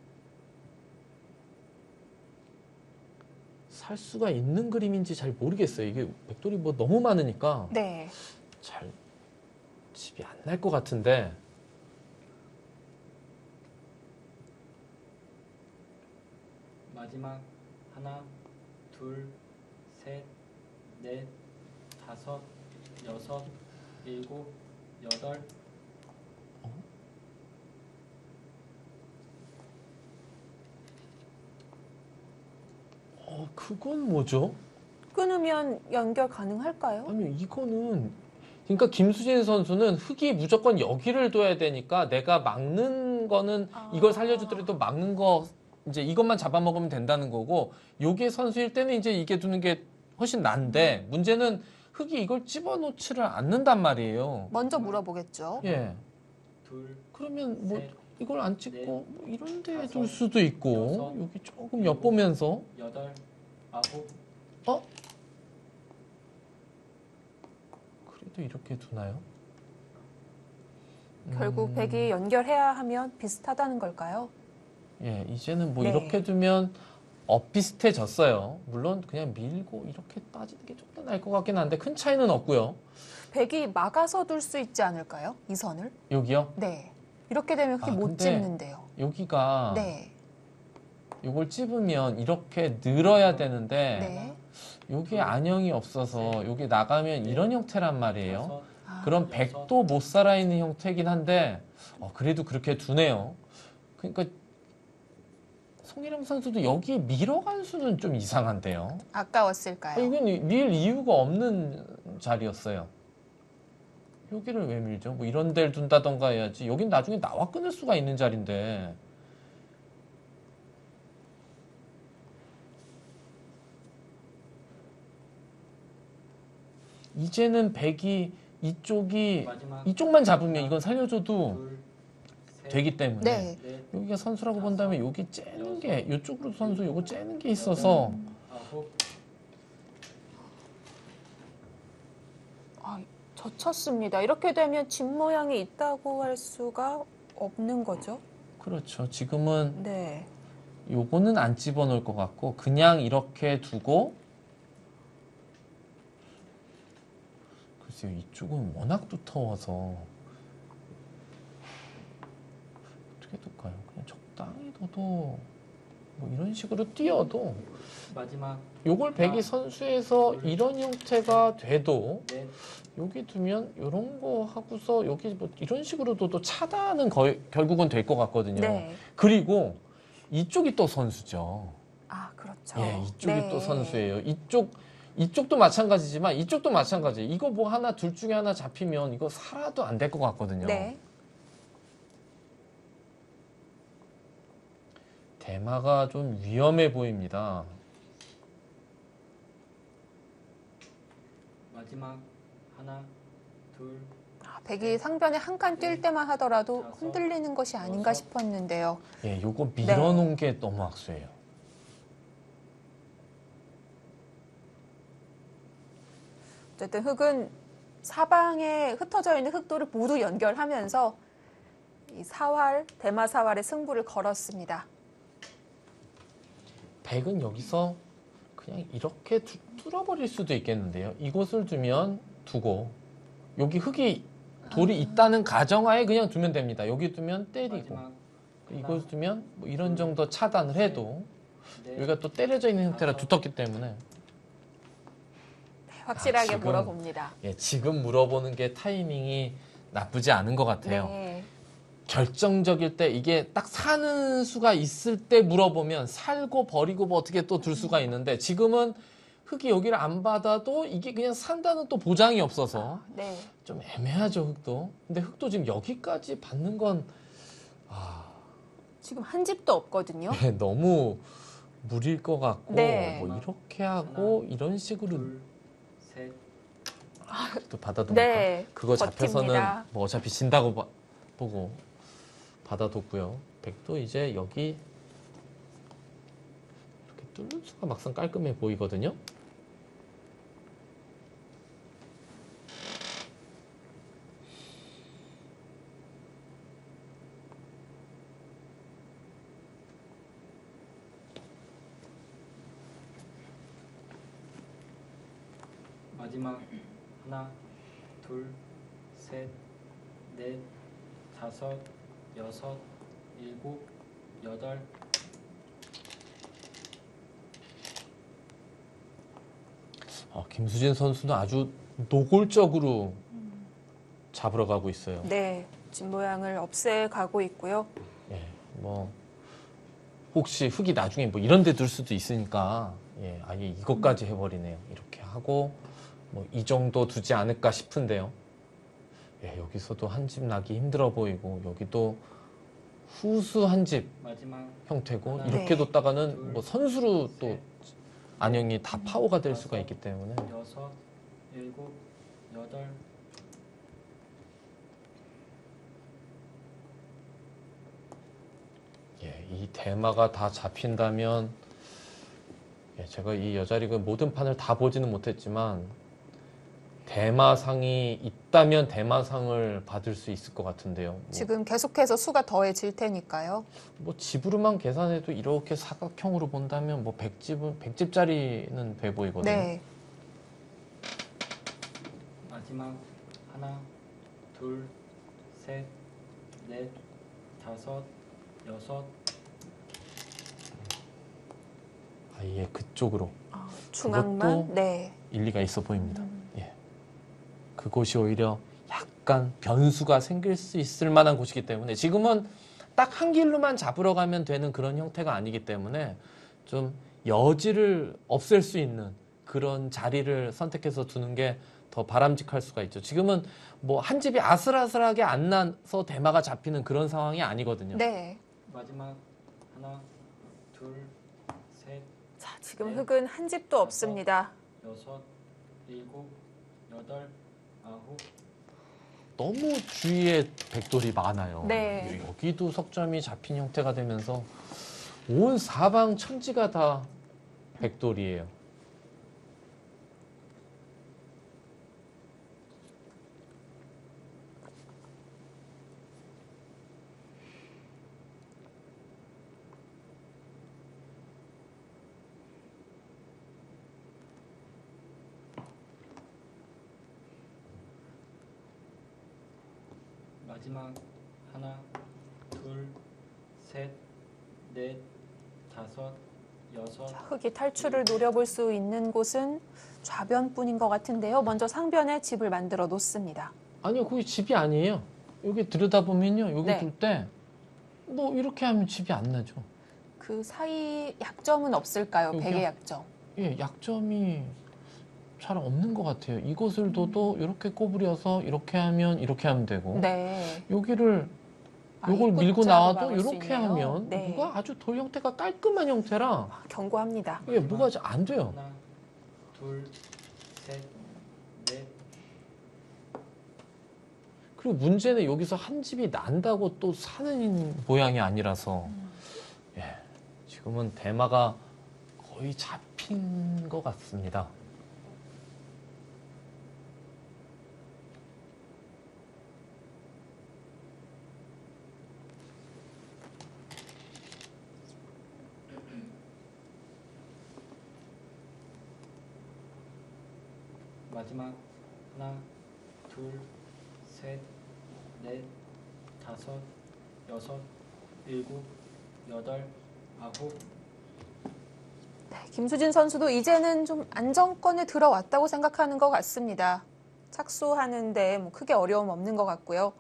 살 수가 있는 그림인지 잘 모르겠어요. 이게 백돌이 뭐 너무 많으니까 네. 잘 집이 안 날 것 같은데 마지막 하나, 둘, 셋, 넷, 다섯, 여섯, 일곱, 여덟. 그건 뭐죠? 끊으면 연결 가능할까요? 아니 이거는 그러니까 김수진 선수는 흙이 무조건 여기를 둬야 되니까 내가 막는 거는 이걸 살려주더라도 막는 거 이제 이것만 잡아먹으면 된다는 거고 요게 선수일 때는 이제 이게 두는 게 훨씬 난데 문제는 흙이 이걸 집어놓지를 않는단 말이에요. 먼저 물어보겠죠. 예. 둘, 그러면 뭐 셋, 이걸 안 찍고 뭐 이런 데에 다섯, 둘 수도 있고 여섯, 여기 조금 엿보면서 여덟, 아홉. 그래도 이렇게 두나요? 결국 백이 연결해야 하면 비슷하다는 걸까요? 예, 이제는 뭐 네. 이렇게 두면 비슷해졌어요. 물론 그냥 밀고 이렇게 빠지는 게 좀 더 나을 것 같긴 한데 큰 차이는 없고요. 백이 막아서 둘 수 있지 않을까요? 이 선을? 여기요? 네. 이렇게 되면 흙이 못 근데 집는데요. 여기가 네. 요걸 찝으면 이렇게 늘어야 되는데 네. 여기 안형이 없어서 여기 나가면 이런 형태란 말이에요. 다섯, 아, 그럼 백도 못 살아있는 형태이긴 한데 그래도 그렇게 두네요. 그러니까 송일영 선수도 여기 밀어간 수는 좀 이상한데요. 아까웠을까요? 이건 밀 이유가 없는 자리였어요. 여기를 왜 밀죠? 뭐 이런 데를 둔다던가 해야지. 여긴 나중에 나와 끊을 수가 있는 자리인데. 이제는 백이 이쪽이 마지막 이쪽만 잡으면 이건 살려줘도 둘, 셋, 되기 때문에 네. 넷, 여기가 선수라고 본다면 여기 째는 게 이쪽으로 선수 요거 째는 게 있어서 아홉. 젖혔습니다. 이렇게 되면 집 모양이 있다고 할 수가 없는 거죠. 그렇죠. 지금은 네. 요거는 안 집어넣을 것 같고 그냥 이렇게 두고 글쎄요. 이쪽은 워낙 두터워서 어떻게 둘까요? 그냥 적당히 둬도 뭐 이런 식으로 띄어도 마지막 요걸 백이 선수에서 이런 형태가 돼도 넷, 여기 두면 이런 거 하고서 여기 뭐 이런 식으로 둬도 차단은 거의 결국은 될 것 같거든요. 네. 그리고 이쪽이 또 선수죠. 아, 그렇죠. 예, 이쪽이 네. 또 선수예요. 이쪽도 마찬가지지만 이쪽도 마찬가지. 이거 뭐 하나 둘 중에 하나 잡히면 이거 살아도 안 될 것 같거든요. 네. 대마가 좀 위험해 보입니다. 마지막 하나, 둘, 백이 상변에 한 칸 뛸 때만 하더라도 다섯, 흔들리는 것이 아닌가 여섯. 싶었는데요. 예, 요거 밀어놓은 게 너무 악수예요. 어쨌든 흙은 사방에 흩어져 있는 흙돌을 모두 연결하면서 이 대마 사활의 승부를 걸었습니다. 백은 여기서 그냥 이렇게 뚫어버릴 수도 있겠는데요. 이곳을 두면 두고 여기 흙이 돌이 있다는 가정하에 그냥 두면 됩니다. 여기 두면 때리고 마지막 이곳을 두면 뭐 이런 정도 차단을 해도 넷, 여기가 또 때려져 있는 형태라 두텁기 때문에 확실하게 지금- 물어봅니다. 예, 지금 물어보는 게 타이밍이 나쁘지 않은 것 같아요. 네. 결정적일 때 이게 딱 사는 수가 있을 때 물어보면 살고 버리고 뭐 어떻게 또 둘 수가 있는데 지금은 흙이 여기를 안 받아도 이게 그냥 산다는 또 보장이 없어서 네. 좀 애매하죠, 흙도. 근데 흙도 지금 여기까지 받는 건 지금 한 집도 없거든요. 너무 무리일 것 같고 네. 뭐 이렇게 하고 이런 식으로 둘, 셋, 또 받아둡니까? 네. 그거 잡혀서는 버팁니다. 뭐 어차피 진다고 보고 받아뒀고요. 백도 이제 여기 이렇게 뚫는 수가 막상 깔끔해 보이거든요. 마지막 하나, 둘, 셋, 넷, 다섯, 여섯, 일곱, 여덟. 김수진 선수는 아주 노골적으로 잡으러 가고 있어요. 네. 집 모양을 없애가고 있고요. 예, 뭐 혹시 흙이 나중에 뭐 이런 데 둘 수도 있으니까 아예 이것까지 해버리네요. 이렇게 하고 뭐 이 정도 두지 않을까 싶은데요. 여기서도 한 집 나기 힘들어 보이고 여기도 후수 한 집 마지막 형태고 하나, 이렇게 네. 뒀다가는 뭐 선수로 또 셋, 안형이 다 파워가 될 수가 있기 때문에 여섯, 일곱, 여덟. 이 대마가 다 잡힌다면 제가 이 여자리그 모든 판을 다 보지는 못했지만 대마상이 있다면 대마상을 받을 수 있을 것 같은데요. 뭐, 지금 계속해서 수가 더해질 테니까요. 뭐 집으로만 계산해도 이렇게 사각형으로 본다면 뭐 100집짜리는 돼 보이거든요. 네. 마지막 하나, 둘, 셋, 넷, 다섯, 여섯. 아예 그쪽으로 중앙만. 그것도 네. 일리가 있어 보입니다. 그곳이 오히려 약간 변수가 생길 수 있을 만한 곳이기 때문에 지금은 딱 한 길로만 잡으러 가면 되는 그런 형태가 아니기 때문에 좀 여지를 없앨 수 있는 그런 자리를 선택해서 두는 게 더 바람직할 수가 있죠. 지금은 뭐 한 집이 아슬아슬하게 안 나서 대마가 잡히는 그런 상황이 아니거든요. 네. 마지막 하나, 둘, 셋, 자, 지금 흙은 한 집도 없습니다. 여섯, 일곱, 여덟, 아홉. 너무 주위에 백돌이 많아요. 네. 여기도 석점이 잡힌 형태가 되면서 온 사방 천지가 다 백돌이에요. 마지막 하나, 둘, 셋, 넷, 다섯, 여섯. 자, 흙이 탈출을 노려볼 수 있는 곳은 좌변뿐인 것 같은데요. 먼저 상변에 집을 만들어 놓습니다. 아니요, 거기 집이 아니에요. 여기 들여다보면요, 여기 네. 둘 때 뭐 이렇게 하면 집이 안 나죠. 그 사이 약점은 없을까요? 여기요? 백의 약점. 약점이 잘 없는 것 같아요. 이곳을 둬도 이렇게 꼬부려서 이렇게 하면 되고 네. 여기를 요걸 입구 밀고 자로 나와도 막을 수 이렇게 있네요. 하면 네. 뭐가 아주 돌 형태가 깔끔한 형태라 견고합니다. 이게 뭐가 안 돼요. 하나, 둘, 셋, 넷. 그리고 문제는 여기서 한 집이 난다고 또 사는 모양이 아니라서 지금은 대마가 거의 잡힌 것 같습니다. 마지막 하나, 둘, 셋, 넷, 다섯, 여섯, 일곱, 여덟, 아홉. 네, 김수진 선수도 이제는 좀 안정권에 들어왔다고 생각하는 것 같습니다. 착수하는데 뭐 크게 어려움 없는 것 같고요.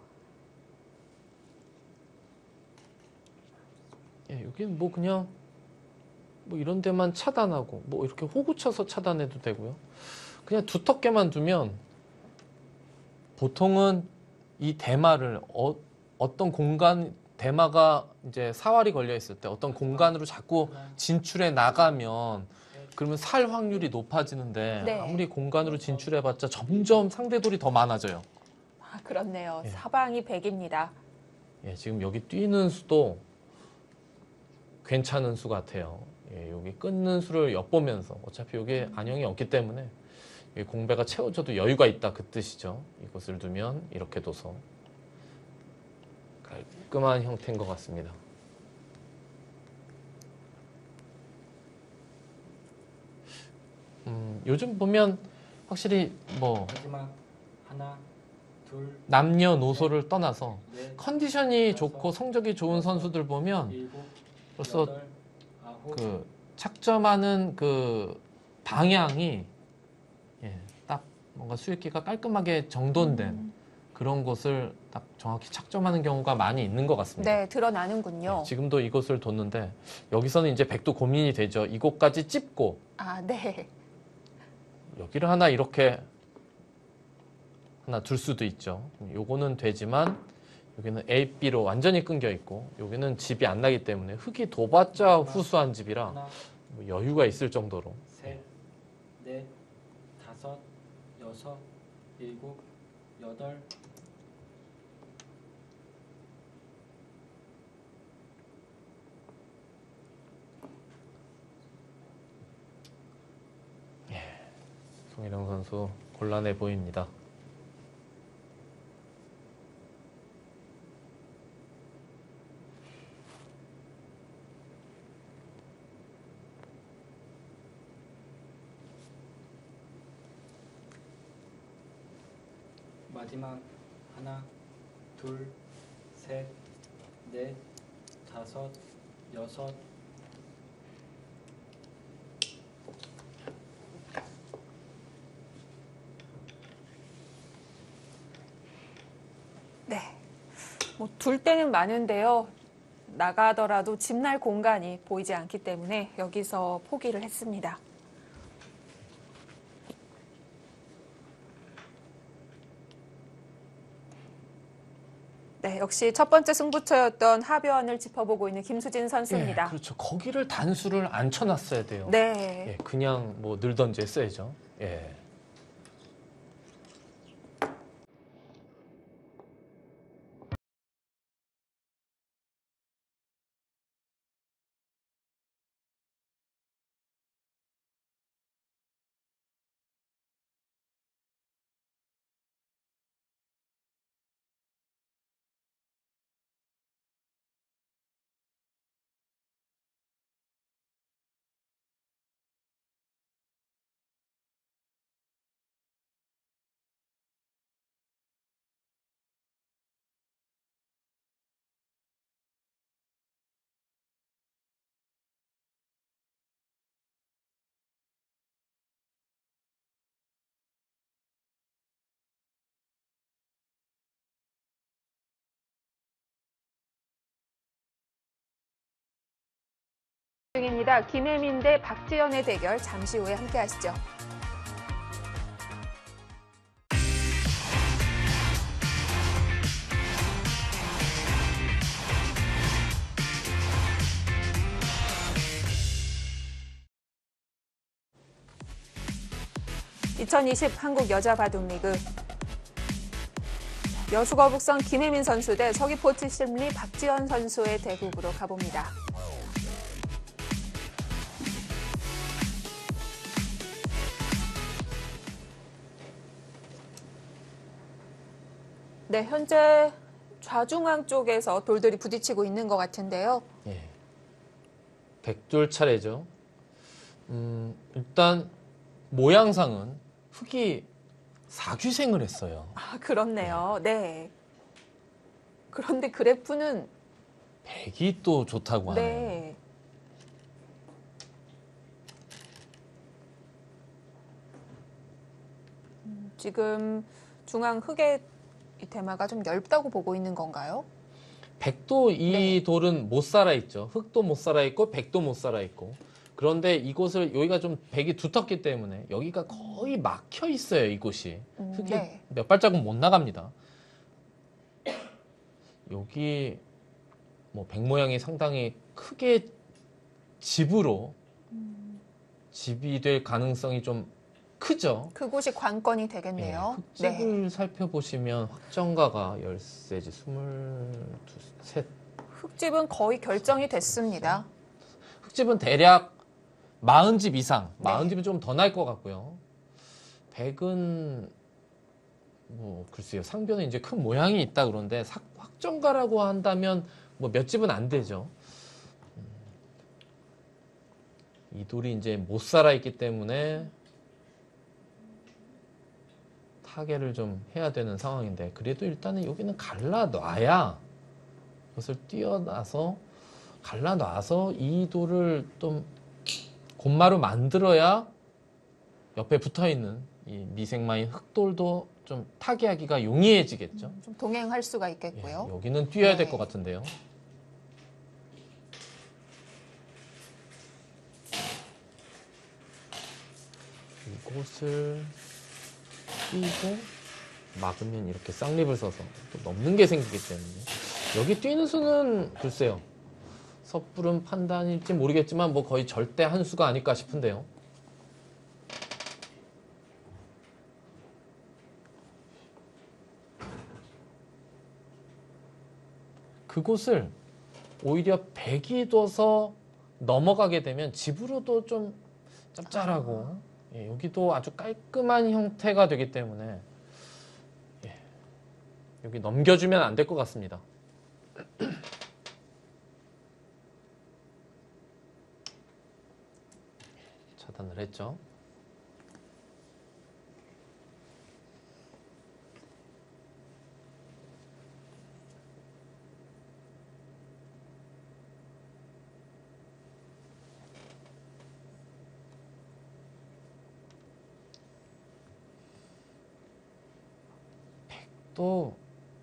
여기는 뭐 그냥 뭐 이런 데만 차단하고 뭐 이렇게 호구 쳐서 차단해도 되고요. 그냥 두텁게만 두면 보통은 이 대마를 어떤 공간 대마가 이제 사활이 걸려 있을 때 어떤 공간으로 자꾸 진출해 나가면 그러면 살 확률이 높아지는데 네. 아무리 공간으로 진출해봤자 점점 상대돌이 더 많아져요. 아, 그렇네요. 예. 사방이 100입니다. 예, 지금 여기 뛰는 수도 괜찮은 수 같아요. 예, 여기 끊는 수를 엿보면서 어차피 여기 안형이 없기 때문에 여기 공배가 채워져도 여유가 있다 그 뜻이죠. 이것을 두면 이렇게 둬서 깔끔한 형태인 것 같습니다. 요즘 보면 확실히 뭐 마지막 하나, 둘, 남녀노소를 떠나서 넷, 컨디션이 좋고 성적이 좋은 선수들 보면 일곱, 벌써 여덟, 아홉, 그 착점하는 그 방향이 예, 딱 뭔가 수익기가 깔끔하게 정돈된 그런 것을 딱 정확히 착점하는 경우가 많이 있는 것 같습니다. 네, 드러나는군요. 예, 지금도 이것을 뒀는데 여기서는 이제 백도 고민이 되죠. 이곳까지 찝고 아, 네. 여기를 하나 이렇게 하나 둘 수도 있죠. 요거는 되지만 여기는 A, B로 완전히 끊겨 있고 여기는 집이 안 나기 때문에 흙이 둬봤자 후수한 집이라 하나, 뭐 여유가 있을 정도로 셋, 넷, 다섯, 여섯, 일곱, 여덟, 송일영 선수 곤란해 보입니다. 마지막 하나, 둘, 셋, 넷, 다섯, 여섯, 네. 뭐 둘 때는 많은데요. 나가더라도 집 날 공간이 보이지 않기 때문에 여기서 포기를 했습니다. 네, 역시 첫 번째 승부처였던 하변을 짚어보고 있는 김수진 선수입니다. 예, 그렇죠. 거기를 단수를 안 쳐놨어야 돼요. 네. 예, 그냥 뭐 늘 던져 했어야죠. 예. 중입니다. 김혜민 대 박지연의 대결 잠시 후에 함께 하시죠. (2020) 한국 여자 바둑리그 여수 거북선 김혜민 선수 대 서귀포치 심리 박지연 선수의 대국으로 가봅니다. 네, 현재 좌중앙 쪽에서 돌들이 부딪히고 있는 것 같은데요. 예. 백돌 차례죠. 일단 모양상은 흙이 사귀생을 했어요. 아, 그렇네요. 네. 그런데 그래프는 백이 또 좋다고 하네요. 네. 지금 중앙 흙의 이 대마가 좀 얇다고 보고 있는 건가요? 백도 이 네. 돌은 못 살아 있죠. 흙도 못 살아 있고 백도 못 살아 있고. 그런데 이곳을 여기가 좀 백이 두텁기 때문에 여기가 거의 막혀 있어요. 이곳이 흙이 네. 몇 발자국 못 나갑니다. 여기 뭐 백 모양이 상당히 크게 집으로 집이 될 가능성이 좀 크죠. 그곳이 관건이 되겠네요. 예, 흙집을 살펴보시면 확정가가 13지, 22, 셋. 흙집은 거의 결정이 됐습니다. 흙집은 대략 40집 이상, 네. 40집은 좀 더 날 것 같고요. 백은 뭐 글쎄요, 상변에 이제 큰 모양이 있다 그런데 확정가라고 한다면 뭐 몇 집은 안 되죠. 이 돌이 이제 못 살아 있기 때문에 타개를 좀 해야 되는 상황인데 그래도 일단은 여기는 갈라놔야 이것을 갈라놔서 이 돌을 좀 곧마루 만들어야 옆에 붙어있는 이 미생마인 흙돌도 좀 타개하기가 용이해지겠죠. 좀 동행할 수가 있겠고요. 예, 여기는 뛰어야 될 네. 것 같은데요. 이곳을 뛰고 막으면 이렇게 쌍립을 써서 또 넘는 게 생기기 때문에 여기 뛰는 수는 글쎄요, 섣부른 판단일지 모르겠지만 뭐 거의 절대 한 수가 아닐까 싶은데요. 그곳을 오히려 백이 둬서 넘어가게 되면 집으로도 좀 짭짤하고 예, 여기도 아주 깔끔한 형태가 되기 때문에 예, 여기 넘겨주면 안 될 것 같습니다. 차단을 했죠. 또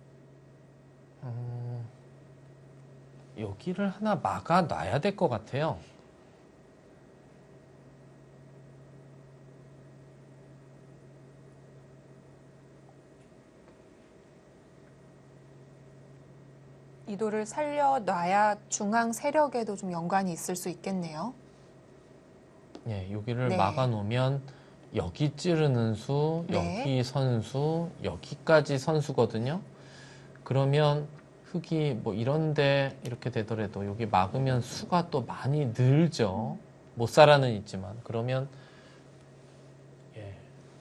여기를 하나 막아 놔야 될 것 같아요. 이 돌을 살려놔야 중앙 세력에도 좀 연관이 있을 수 있겠네요. 예, 여기를 네. 막아 놓으면 여기 찌르는 수, 네. 여기 선수, 여기까지 선수거든요. 그러면 흙이 뭐 이런데 이렇게 되더라도 여기 막으면 수가 또 많이 늘죠. 못 살아는 있지만 그러면 예,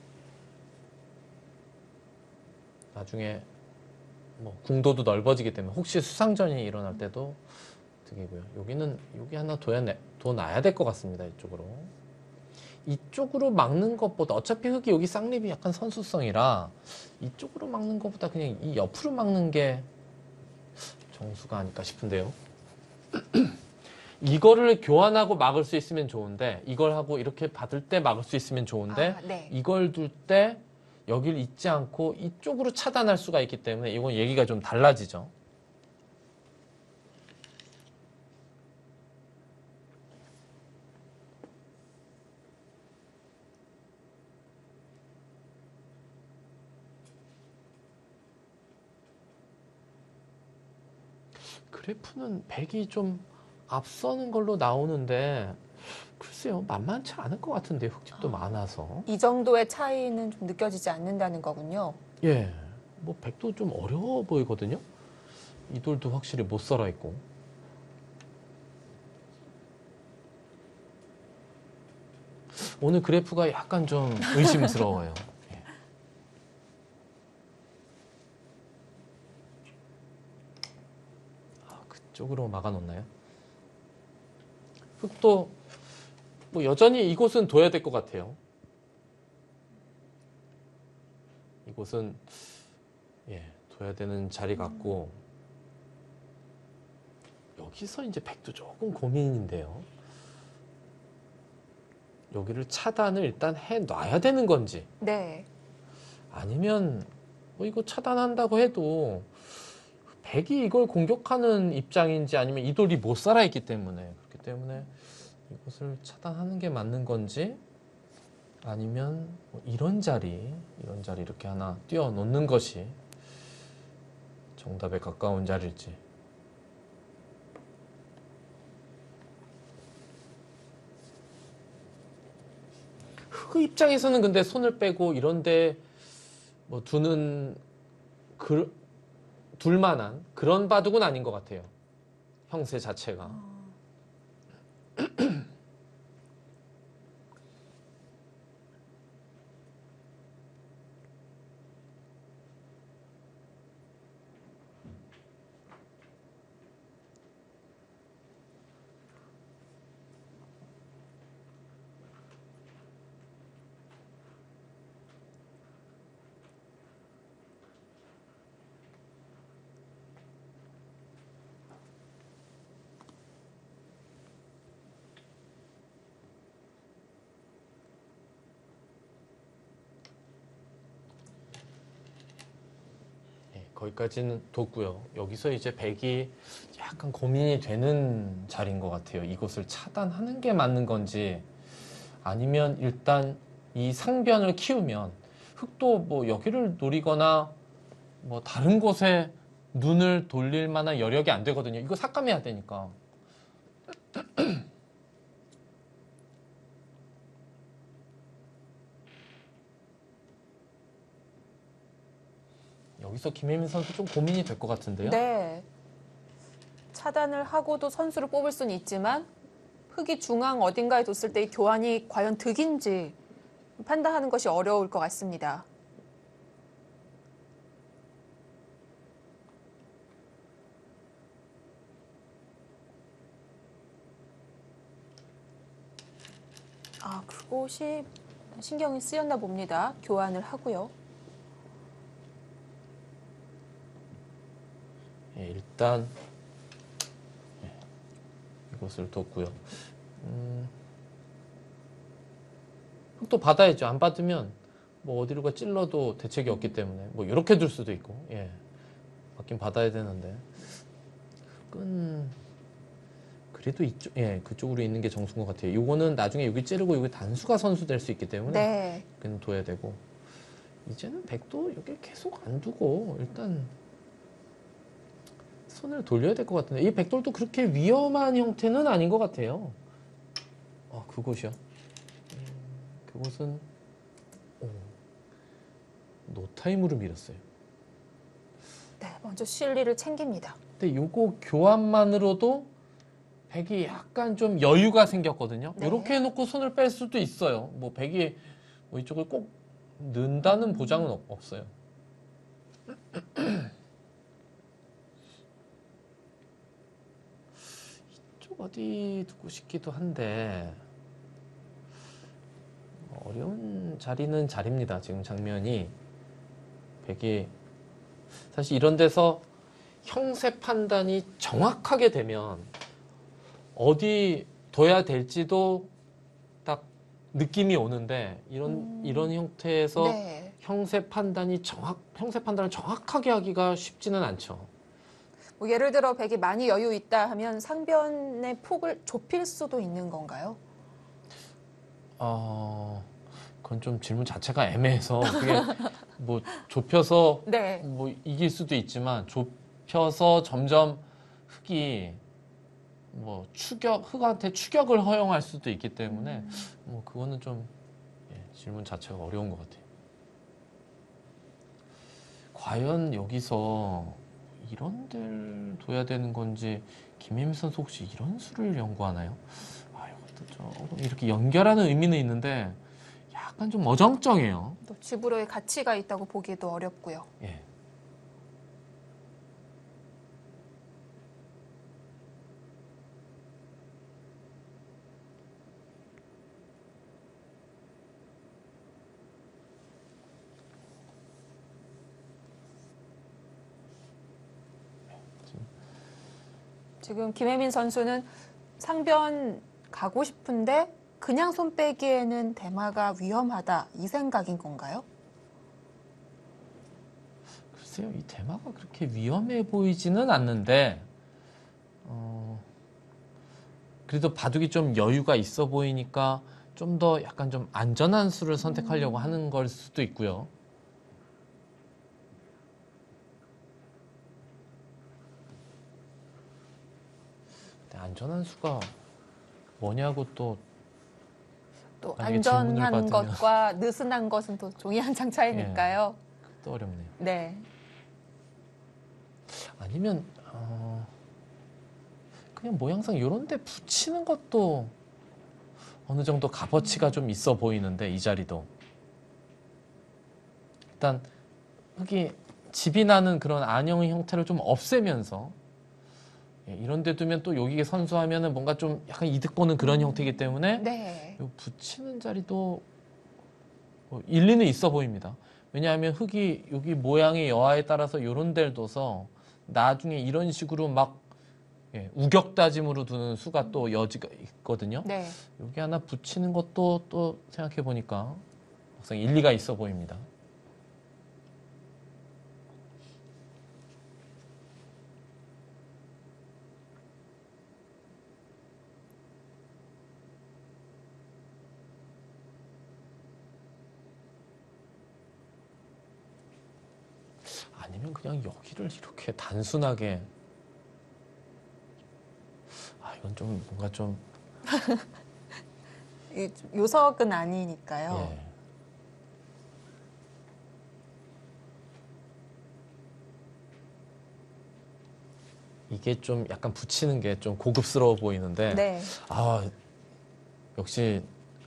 나중에 뭐 궁도도 넓어지기 때문에 혹시 수상전이 일어날 때도 득이고요. 여기 하나 둬놔야 될 것 같습니다. 이쪽으로 막는 것보다 어차피 흙이 여기 쌍립이 약간 선수성이라 이쪽으로 막는 것보다 그냥 이 옆으로 막는 게 정수가 아닐까 싶은데요. 이거를 교환하고 막을 수 있으면 좋은데 이걸 하고 이렇게 받을 때 막을 수 있으면 좋은데 네. 이걸 둘 때 여기를 잊지 않고 이쪽으로 차단할 수가 있기 때문에 이건 얘기가 좀 달라지죠. 그래프는 100이 좀 앞서는 걸로 나오는데 글쎄요, 만만치 않을 것 같은데 흙집도 많아서. 이 정도의 차이는 좀 느껴지지 않는다는 거군요. 예, 뭐 100도 좀 어려워 보이거든요. 이 돌도 확실히 못 살아 있고. 오늘 그래프가 약간 좀 의심스러워요. 예. 그쪽으로 막아놓나요? 흙도 뭐 여전히 이곳은 둬야 될 것 같아요. 이곳은 예, 둬야 되는 자리 같고 여기서 이제 백도 조금 고민인데요. 여기를 차단을 일단 해놔야 되는 건지 네. 아니면 뭐 이거 차단한다고 해도 백이 이걸 공격하는 입장인지 아니면 이 돌이 못 살아있기 때문에 그렇기 때문에 이것을 차단하는 게 맞는 건지 아니면 뭐 이런 자리 이렇게 하나 띄워 놓는 것이 정답에 가까운 자리일지. 흑 입장에서는 근데 손을 빼고 이런데 뭐 두는 둘만한 그런 바둑은 아닌 것 같아요. 형세 자체가. 거기까지는 뒀고요. 여기서 이제 백이 약간 고민이 되는 자리인 것 같아요. 이것을 차단하는 게 맞는 건지 아니면 일단 이 상변을 키우면 흑도 뭐 여기를 노리거나 뭐 다른 곳에 눈을 돌릴 만한 여력이 안 되거든요. 이거 삭감해야 되니까. 여기서 김혜민 선수 좀 고민이 될 것 같은데요. 네. 차단을 하고도 선수를 뽑을 수는 있지만 흑이 중앙 어딘가에 뒀을 때 이 교환이 과연 득인지 판단하는 것이 어려울 것 같습니다. 아, 그곳이 신경이 쓰였나 봅니다. 교환을 하고요. 예, 일단 이것을 뒀고요. 또 받아야죠. 안 받으면 뭐 어디로가 찔러도 대책이 없기 때문에 뭐 이렇게 둘 수도 있고, 예, 받긴 받아야 되는데 그래도 이쪽, 예, 그쪽으로 있는 게 정수인 것 같아요. 이거는 나중에 여기 찌르고 여기 단수가 선수 될 수 있기 때문에 네. 여기는 둬야 되고, 이제는 백도 여기 계속 안 두고 일단 손을 돌려야 될 것 같은데 이 백돌도 그렇게 위험한 형태는 아닌 것 같아요. 그곳이요. 그곳은 노타임으로 밀었어요. 네, 먼저 실리를 챙깁니다. 근데 요거 교환만으로도 백이 약간 좀 여유가 생겼거든요. 네. 이렇게 해놓고 손을 뺄 수도 있어요. 뭐 백이 뭐 이쪽을 꼭 넣는다는 보장은 없어요. 이쪽 어디 두고 싶기도 한데 어려운 자리는 자리입니다. 지금 장면이 백이 사실 이런 데서 형세 판단이 정확하게 되면 어디 둬야 될지도 딱 느낌이 오는데 이런 형태에서 네. 형세 판단을 정확하게 하기가 쉽지는 않죠. 뭐 예를 들어 백이 많이 여유 있다 하면 상변의 폭을 좁힐 수도 있는 건가요? 그건 좀 질문 자체가 애매해서 그게 뭐 좁혀서 네. 뭐 이길 수도 있지만 좁혀서 점점 흑이 뭐 흑한테 추격을 허용할 수도 있기 때문에 뭐 그거는 좀 질문 자체가 어려운 것 같아요. 과연 여기서 이런 데를 둬야 되는 건지 김혜미 선수 혹시 이런 수를 연구하나요? 이것도 좀 이렇게 연결하는 의미는 있는데 약간 좀 어정쩡해요. 또 집으로의 가치가 있다고 보기도 어렵고요. 예. 지금 김혜민 선수는 상변 가고 싶은데 그냥 손 빼기에는 대마가 위험하다 이 생각인 건가요? 글쎄요, 이 대마가 그렇게 위험해 보이지는 않는데 그래도 바둑이 좀 여유가 있어 보이니까 좀 더 약간 좀 안전한 수를 선택하려고 하는 걸 수도 있고요. 근데 안전한 수가 뭐냐고 또 또 만약에 질문을 안전한 받으면. 것과 느슨한 것은 또 종이 한 장 차이니까요. 또 어렵네요. 네. 아니면 그냥 모양상 이런 데 붙이는 것도 어느 정도 값어치가 좀 있어 보이는데, 이 자리도 일단 흙이 집이 나는 그런 안형의 형태를 좀 없애면서, 이런 데 두면 또 여기에 선수하면은 뭔가 좀 약간 이득 보는 그런 형태이기 때문에 네. 요 붙이는 자리도 일리는 있어 보입니다. 왜냐하면 흙이 여기 모양의 여하에 따라서 이런 데를 둬서 나중에 이런 식으로 막 우격다짐으로 두는 수가 또 여지가 있거든요. 네. 여기 하나 붙이는 것도 또 생각해 보니까 막상 일리가 있어 보입니다. 아니면 그냥 여기를 이렇게 단순하게, 이건 좀 뭔가 좀 요석은 아니니까요. 예. 이게 좀 약간 붙이는 게 좀 고급스러워 보이는데, 네. 역시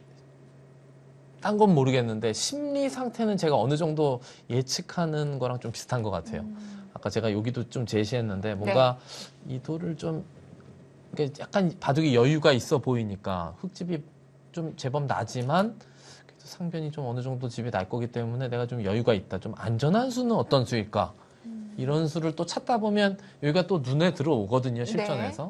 딴 건 모르겠는데 심리 상태는 제가 어느 정도 예측하는 거랑 좀 비슷한 것 같아요. 아까 제가 여기도 좀 제시했는데 뭔가 이 돌을 좀 이게 약간 바둑이 여유가 있어 보이니까 흙집이 좀 제법 나지만 그래도 상변이 좀 어느 정도 집이 날 거기 때문에 내가 좀 여유가 있다. 좀 안전한 수는 어떤 수일까? 이런 수를 또 찾다 보면 여기가 또 눈에 들어오거든요, 실전에서.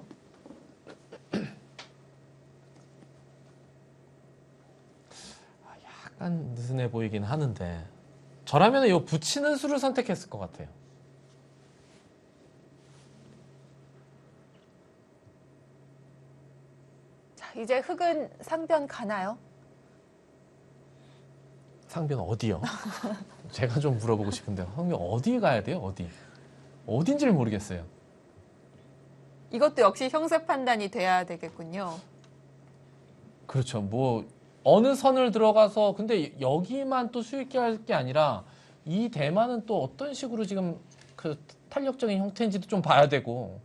약간 느슨해 보이긴 하는데 저라면 이 붙이는 수를 선택했을 것 같아요. 자, 이제 흙은 상변 가나요? 상변 어디요? 제가 좀 물어보고 싶은데 상변 어디 가야 돼요? 어딘지를 모르겠어요. 이것도 역시 형세 판단이 돼야 되겠군요. 그렇죠. 뭐 어느 선을 들어가서 근데 여기만 또 수익게 할 게 아니라 이 대만은 또 어떤 식으로 지금 그 탄력적인 형태인지도 좀 봐야 되고,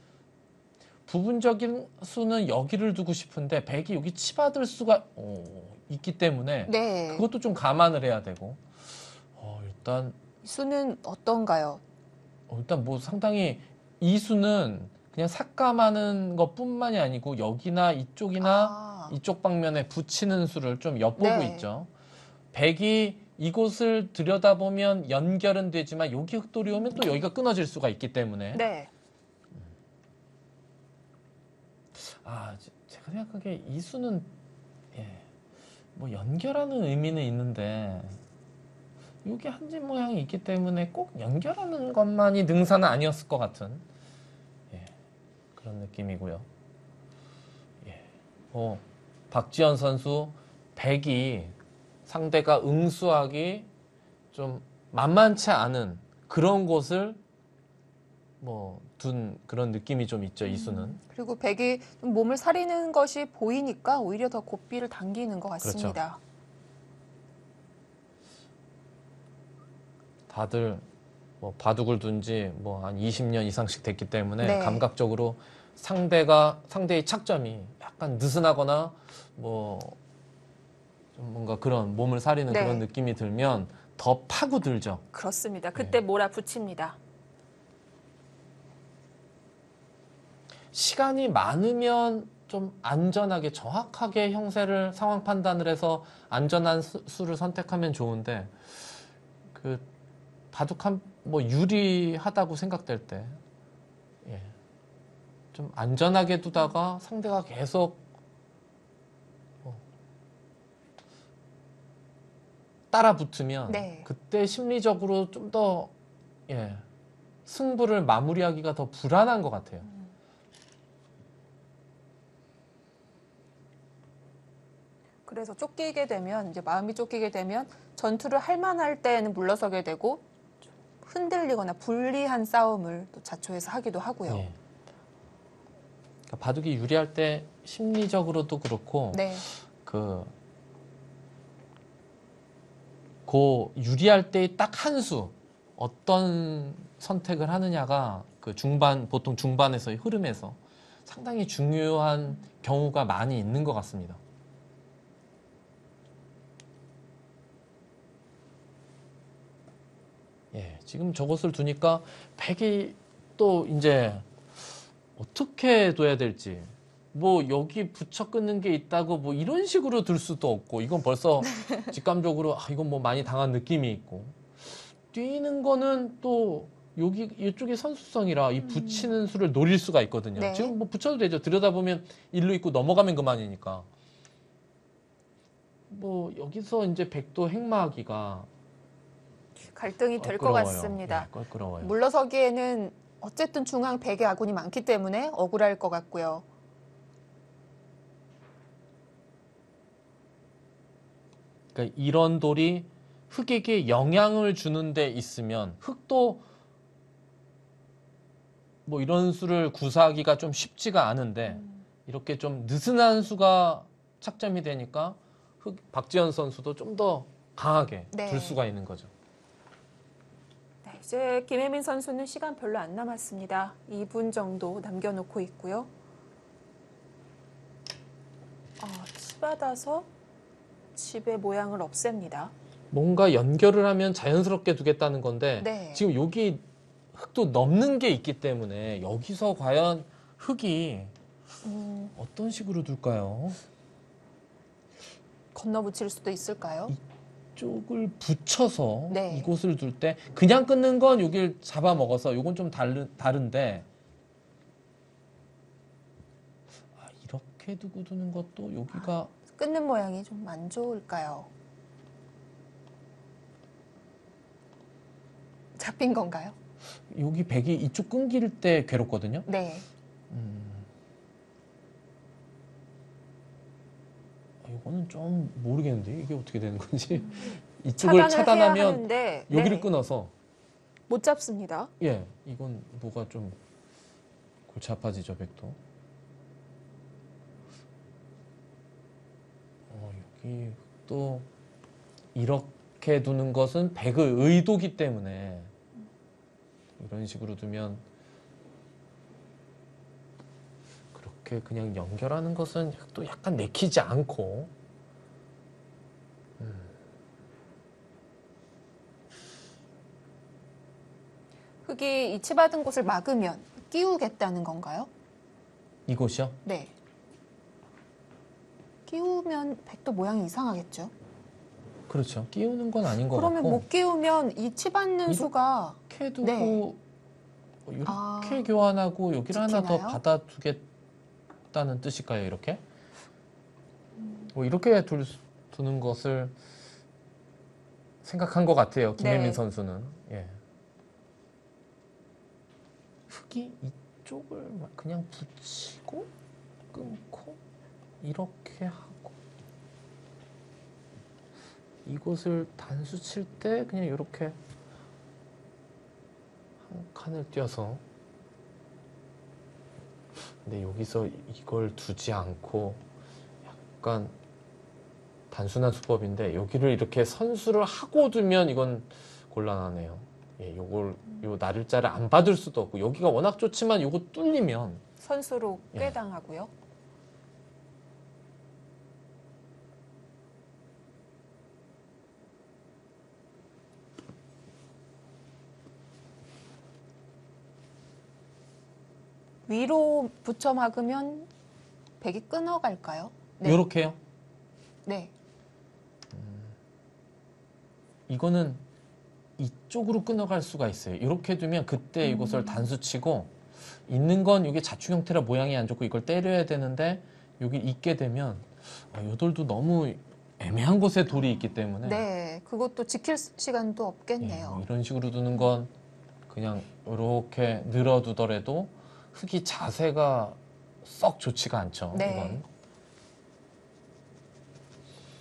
부분적인 수는 여기를 두고 싶은데 백이 여기 치받을 수가 있기 때문에 네. 그것도 좀 감안을 해야 되고, 일단 수는 어떤가요? 일단 뭐 상당히 이 수는 그냥 삭감하는 것뿐만이 아니고 여기나 이쪽이나 이쪽 방면에 붙이는 수를 좀 엿보고 있죠. 백이 이곳을 들여다보면 연결은 되지만 여기 흑돌이 오면 또 여기가 끊어질 수가 있기 때문에 네. 제가 생각하기에 이 수는 뭐 연결하는 의미는 있는데 여기 한진 모양이 있기 때문에 꼭 연결하는 것만이 능사는 아니었을 것 같은 그런 느낌이고요. 박지현 선수 백이 상대가 응수하기 좀 만만치 않은 그런 곳을 둔 그런 느낌이 좀 있죠, 이 수는. 그리고 백이 좀 몸을 사리는 것이 보이니까 오히려 더 고삐를 당기는 것 같습니다. 다들 바둑을 둔 지 한 20년 이상씩 됐기 때문에 감각적으로 상대의 착점이 약간 느슨하거나 좀 뭔가 그런 몸을 사리는 그런 느낌이 들면 더 파고들죠. 그렇습니다. 그때 몰아붙입니다. 시간이 많으면 좀 안전하게 정확하게 형세를 상황 판단을 해서 안전한 수를 선택하면 좋은데 그 바둑한 유리하다고 생각될 때 좀 안전하게 두다가 상대가 계속 따라 붙으면 그때 심리적으로 좀 더 승부를 마무리하기가 더 불안한 것 같아요. 그래서 쫓기게 되면 이제 마음이 쫓기게 되면 전투를 할 만할 때에는 물러서게 되고 흔들리거나 불리한 싸움을 또 자초해서 하기도 하고요. 예. 그러니까 바둑이 유리할 때 심리적으로도 그렇고 네. 그 유리할 때의 딱 한 수 어떤 선택을 하느냐가 그 보통 중반에서의 흐름에서 상당히 중요한 경우가 많이 있는 것 같습니다. 예, 지금 저것을 두니까 백이 또 이제 어떻게 둬야 될지, 뭐 여기 붙여 끊는 게 있다고 뭐 이런 식으로 들 수도 없고, 이건 벌써 직감적으로 이건 뭐 많이 당한 느낌이 있고, 뛰는 거는 또 여기 이쪽이 선수성이라 이 붙이는 수를 노릴 수가 있거든요. 네. 지금 뭐 붙여도 되죠. 들여다보면 일로 있고 넘어가면 그만이니까. 뭐 여기서 이제 백도 행마하기가 갈등이 될 것 껄끄러워요. 같습니다. 예, 껄끄러워요. 물러서기에는 어쨌든 중앙 백의 아군이 많기 때문에 억울할 것 같고요. 그러니까 이런 돌이 흑에게 영향을 주는 데 있으면 흑도 뭐 이런 수를 구사하기가 좀 쉽지가 않은데 이렇게 좀 느슨한 수가 착점이 되니까 박지현 선수도 좀 더 강하게 네. 둘 수가 있는 거죠. 네, 이제 김혜민 선수는 시간 별로 안 남았습니다. 2분 정도 남겨놓고 있고요. 치받아서 집의 모양을 없앱니다. 뭔가 연결을 하면 자연스럽게 두겠다는 건데 네. 지금 여기 흑도 넘는 게 있기 때문에 여기서 과연 흑이 어떤 식으로 둘까요? 건너붙일 수도 있을까요? 쪽을 붙여서 네. 이곳을 둘 때 그냥 끊는 건 여길 잡아먹어서 이건 좀 다른데 이렇게 두고 두는 것도 여기가 끊는 모양이 좀 안 좋을까요? 잡힌 건가요? 여기 백이 이쪽 끊길 때 괴롭거든요. 네. 이거는 좀 모르겠는데 이게 어떻게 되는 건지. 이쪽을 차단하면 해야 하는데, 여기를 네. 끊어서 못 잡습니다. 예, 이건 뭐가 좀 골치 아파지죠, 백도. 여기 또 이렇게 두는 것은 백의 의도기 때문에 이런 식으로 두면 그렇게 그냥 연결하는 것은 또 약간 내키지 않고 흑이 이 치받은 곳을 막으면 끼우겠다는 건가요? 이곳이요? 네. 끼우면 백도 모양이 이상하겠죠? 그렇죠. 끼우는 건 아닌 것 그러면 같고 못 끼우면 이 치받는 수가 이렇게 두고 네. 이렇게 아, 교환하고 여기를 하나 더 지키나요? 받아두겠다는 뜻일까요? 이렇게? 뭐 이렇게 두는 것을 생각한 것 같아요. 김혜민 네. 선수는. 예. 흑이 이쪽을 그냥 붙이고 끊고 이렇게 하고 이곳을 단수 칠 때 그냥 이렇게 한 칸을 띄어서 근데 여기서 이걸 두지 않고 약간 단순한 수법인데 여기를 이렇게 선수를 하고 두면 이건 곤란하네요. 예, 요 나를자를 안 받을 수도 없고 여기가 워낙 좋지만 요거 뚫리면 선수로 예. 꾀당하고요. 위로 붙여 막으면 백이 끊어갈까요? 네. 요렇게요. 네. 이거는 이쪽으로 끊어갈 수가 있어요. 이렇게 두면 그때 이것을 단수치고 있는 건 이게 자축 형태라 모양이 안 좋고 이걸 때려야 되는데 여기 있게 되면 요 돌도 너무 애매한 곳에 돌이 있기 때문에 네. 그것도 지킬 시간도 예, 없겠네요. 이런 식으로 두는 건 그냥 이렇게 늘어두더라도 흙이 자세가 썩 좋지가 않죠. 네. 이건.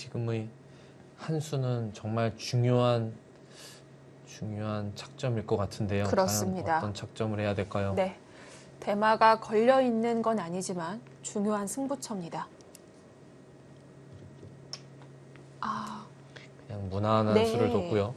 지금의 한 수는 정말 중요한 착점일 것 같은데요. 그렇습니다. 과연 어떤 착점을 해야 될까요? 네. 대마가 걸려 있는 건 아니지만 중요한 승부처입니다. 아, 그냥 무난한 네. 수를 뒀고요.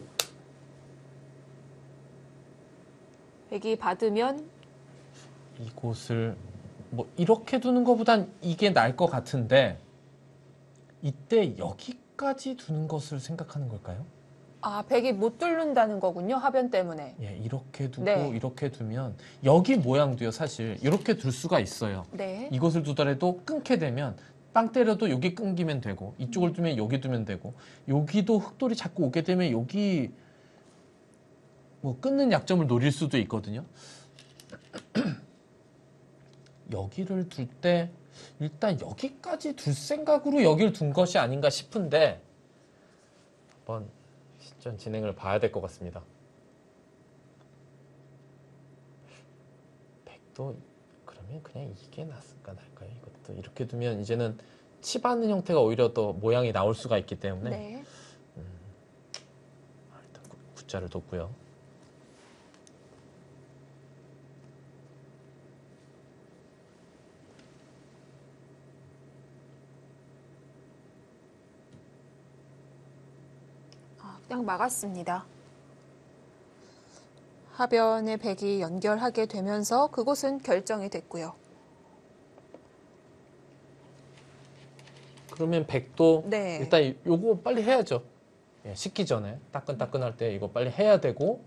백이 받으면 이곳을 뭐 이렇게 두는 것보단 이게 나을 것 같은데 이때 여기까지 두는 것을 생각하는 걸까요? 백이 못 뚫는다는 거군요. 하변 때문에. 예, 이렇게 두고 네. 이렇게 두면 여기 모양도요. 사실 이렇게 둘 수가 있어요. 네. 이것을 두더라도 끊게 되면 빵 때려도 여기 끊기면 되고 이쪽을 두면 여기 두면 되고 여기도 흑돌이 자꾸 오게 되면 여기 뭐 끊는 약점을 노릴 수도 있거든요. 여기를 둘 때 일단 여기까지 둘 생각으로 여기를 둔 것이 아닌가 싶은데 한번 실전 진행을 봐야 될 것 같습니다. 백도 그러면 그냥 이게 낫을까 날까요? 이것도 이렇게 두면 이제는 치받는 형태가 오히려 더 모양이 나올 수가 있기 때문에 네. 일단 굿자를 뒀고요. 그냥 막았습니다. 하변에 백이 연결하게 되면서 그곳은 결정이 됐고요. 그러면 백도 네. 일단 요거 빨리 해야죠. 예, 식기 전에 따끈따끈할 때 이거 빨리 해야 되고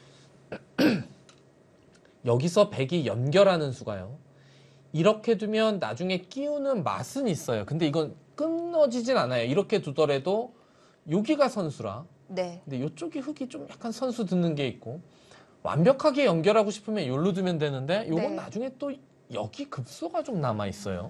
여기서 백이 연결하는 수가요. 이렇게 두면 나중에 끼우는 맛은 있어요. 근데 이건 끊어지진 않아요. 이렇게 두더라도 여기가 선수라. 네. 근데 이쪽이 흙이 좀 약간 선수 듣는 게 있고 완벽하게 연결하고 싶으면 여기로 두면 되는데 요건 네. 나중에 또 여기 급소가 좀 남아 있어요.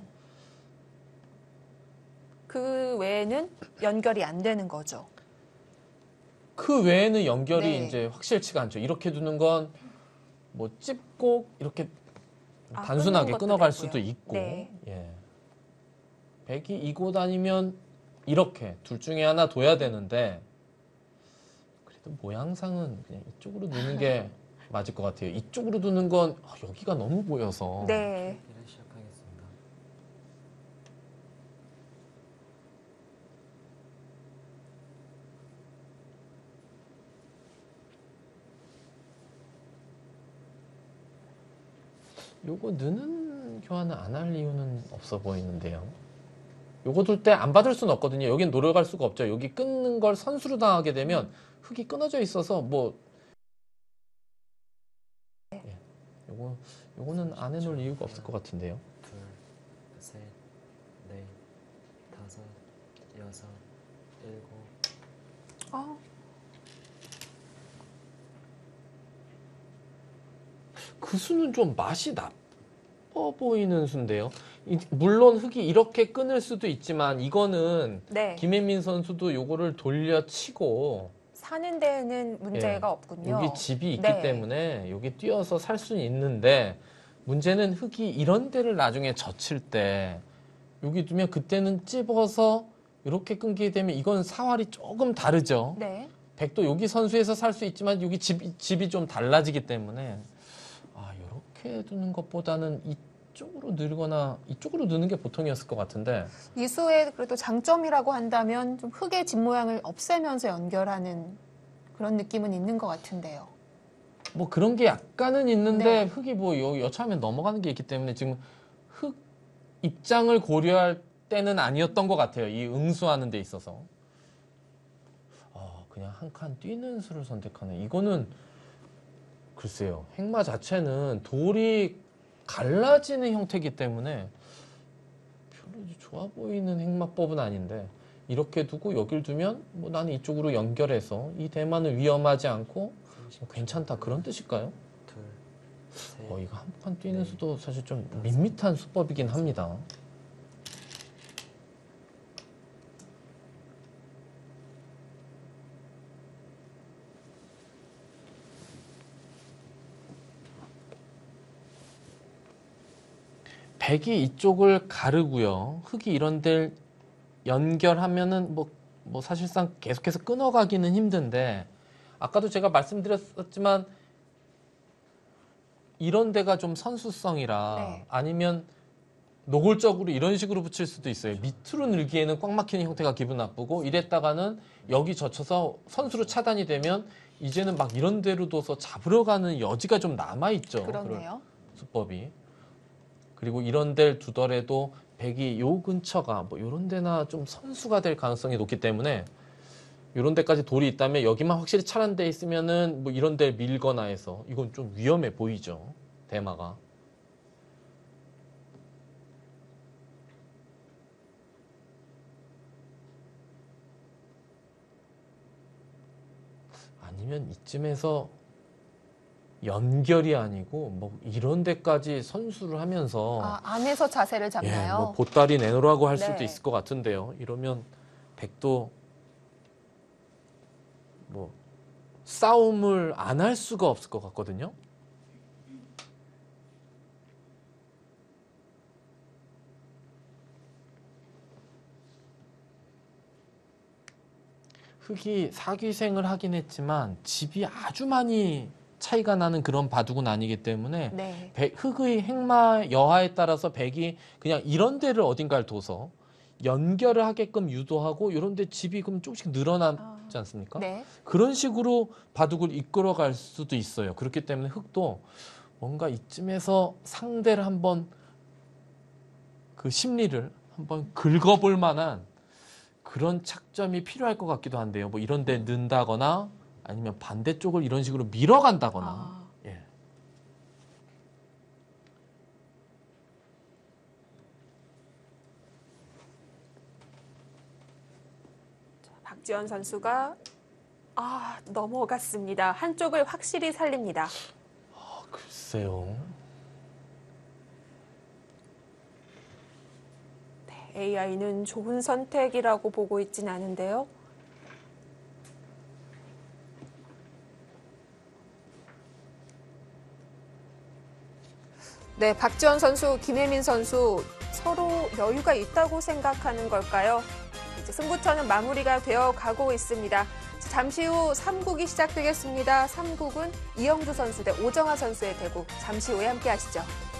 그 외에는 연결이 안 되는 거죠. 그 외에는 연결이 네. 이제 확실치가 않죠. 이렇게 두는 건 뭐 찝고 이렇게 단순하게 끊는 것도 끊어갈 되고요. 수도 있고 네. 예. 백이 이곳 아니면 이렇게 둘 중에 하나 둬야 되는데 그래도 모양상은 그냥 이쪽으로 두는 게 맞을 것 같아요. 이쪽으로 두는 건 여기가 너무 보여서 네. 경기를 시작하겠습니다. 요거 느는 교환을 안 할 이유는 없어 보이는데요. 요거 둘 때 안 받을 수는 없거든요. 여긴 노력할 수가 없죠. 여기 끊는 걸 선수로 당하게 되면 흙이 끊어져 있어서 뭐 예. 요거는 안 해놓을 이유가 없을 것 같은데요. 둘, 셋, 넷, 다섯, 여섯, 일곱. 아, 그 수는 좀 맛이 나빠 보이는 수인데요. 물론 흙이 이렇게 끊을 수도 있지만 이거는 네. 김혜민 선수도 요거를 돌려치고 사는 데에는 문제가 예. 없군요. 여기 집이 있기 네. 때문에 여기 뛰어서 살 수는 있는데 문제는 흙이 이런 데를 나중에 젖힐 때 여기 두면 그때는 찝어서 이렇게 끊기게 되면 이건 사활이 조금 다르죠. 네. 백도 여기 선수에서 살 수 있지만 여기 집이 좀 달라지기 때문에 이렇게 두는 것보다는 이쪽으로 늘거나 이쪽으로 넣는 게 보통이었을 것 같은데 이수의 그래도 장점이라고 한다면 좀 흙의 집 모양을 없애면서 연결하는 그런 느낌은 있는 것 같은데요. 뭐 그런 게 약간은 있는데 네. 흙이 뭐 여차하면 넘어가는 게 있기 때문에 지금 흙 입장을 고려할 때는 아니었던 것 같아요. 이 응수하는 데 있어서. 그냥 한 칸 뛰는 수를 선택하네. 이거는 글쎄요. 행마 자체는 돌이 갈라지는 형태이기 때문에 별로 좋아 보이는 행마법은 아닌데 이렇게 두고 여길 두면 뭐 나는 이쪽으로 연결해서 이 대만은 위험하지 않고 괜찮다 그런 뜻일까요? 둘, 셋, 이거 한 칸 뛰는 수도 사실 좀 밋밋한 수법이긴 합니다. 백이 이쪽을 가르고요. 흙이 이런 데를 연결하면은 뭐 뭐 사실상 계속해서 끊어가기는 힘든데 아까도 제가 말씀드렸었지만 이런 데가 좀 선수성이라 네. 아니면 노골적으로 이런 식으로 붙일 수도 있어요. 밑으로 늘기에는 꽉 막히는 형태가 기분 나쁘고 이랬다가는 여기 젖혀서 선수로 차단이 되면 이제는 막 이런 데로 둬서 잡으러 가는 여지가 좀 남아있죠. 그렇네요. 수법이. 그리고 이런 데를 두더라도 백이 요 근처가 뭐 이런 데나 좀 선수가 될 가능성이 높기 때문에 이런 데까지 돌이 있다면 여기만 확실히 차단돼 있으면은 뭐 이런 데 밀거나 해서 이건 좀 위험해 보이죠. 대마가. 아니면 이쯤에서 연결이 아니고 뭐 이런 데까지 선수를 하면서 안에서 자세를 예, 잡나요? 뭐 보따리 내놓으라고 할 네. 수도 있을 것 같은데요. 이러면 백도 뭐 싸움을 안 할 수가 없을 것 같거든요. 흑이 사귀생을 하긴 했지만 집이 아주 많이 차이가 나는 그런 바둑은 아니기 때문에 네. 흑의 행마 여하에 따라서 백이 그냥 이런 데를 어딘가를 둬서 연결을 하게끔 유도하고 이런 데 집이 그럼 조금씩 늘어나지 않습니까? 네. 그런 식으로 바둑을 이끌어갈 수도 있어요. 그렇기 때문에 흑도 뭔가 이쯤에서 상대를 한번 그 심리를 한번 긁어볼 만한 그런 착점이 필요할 것 같기도 한데요. 뭐 이런 데 는다거나 아니면 반대쪽을 이런 식으로 밀어간다거나. 예. 박지원 선수가 넘어갔습니다. 한쪽을 확실히 살립니다. 글쎄요. AI는 좋은 선택이라고 보고 있진 않은데요. 네, 박지원 선수, 김혜민 선수 서로 여유가 있다고 생각하는 걸까요? 이제 승부처는 마무리가 되어 가고 있습니다. 잠시 후 3국이 시작되겠습니다. 3국은 이영주 선수 대 오정하 선수의 대국. 잠시 후에 함께 하시죠.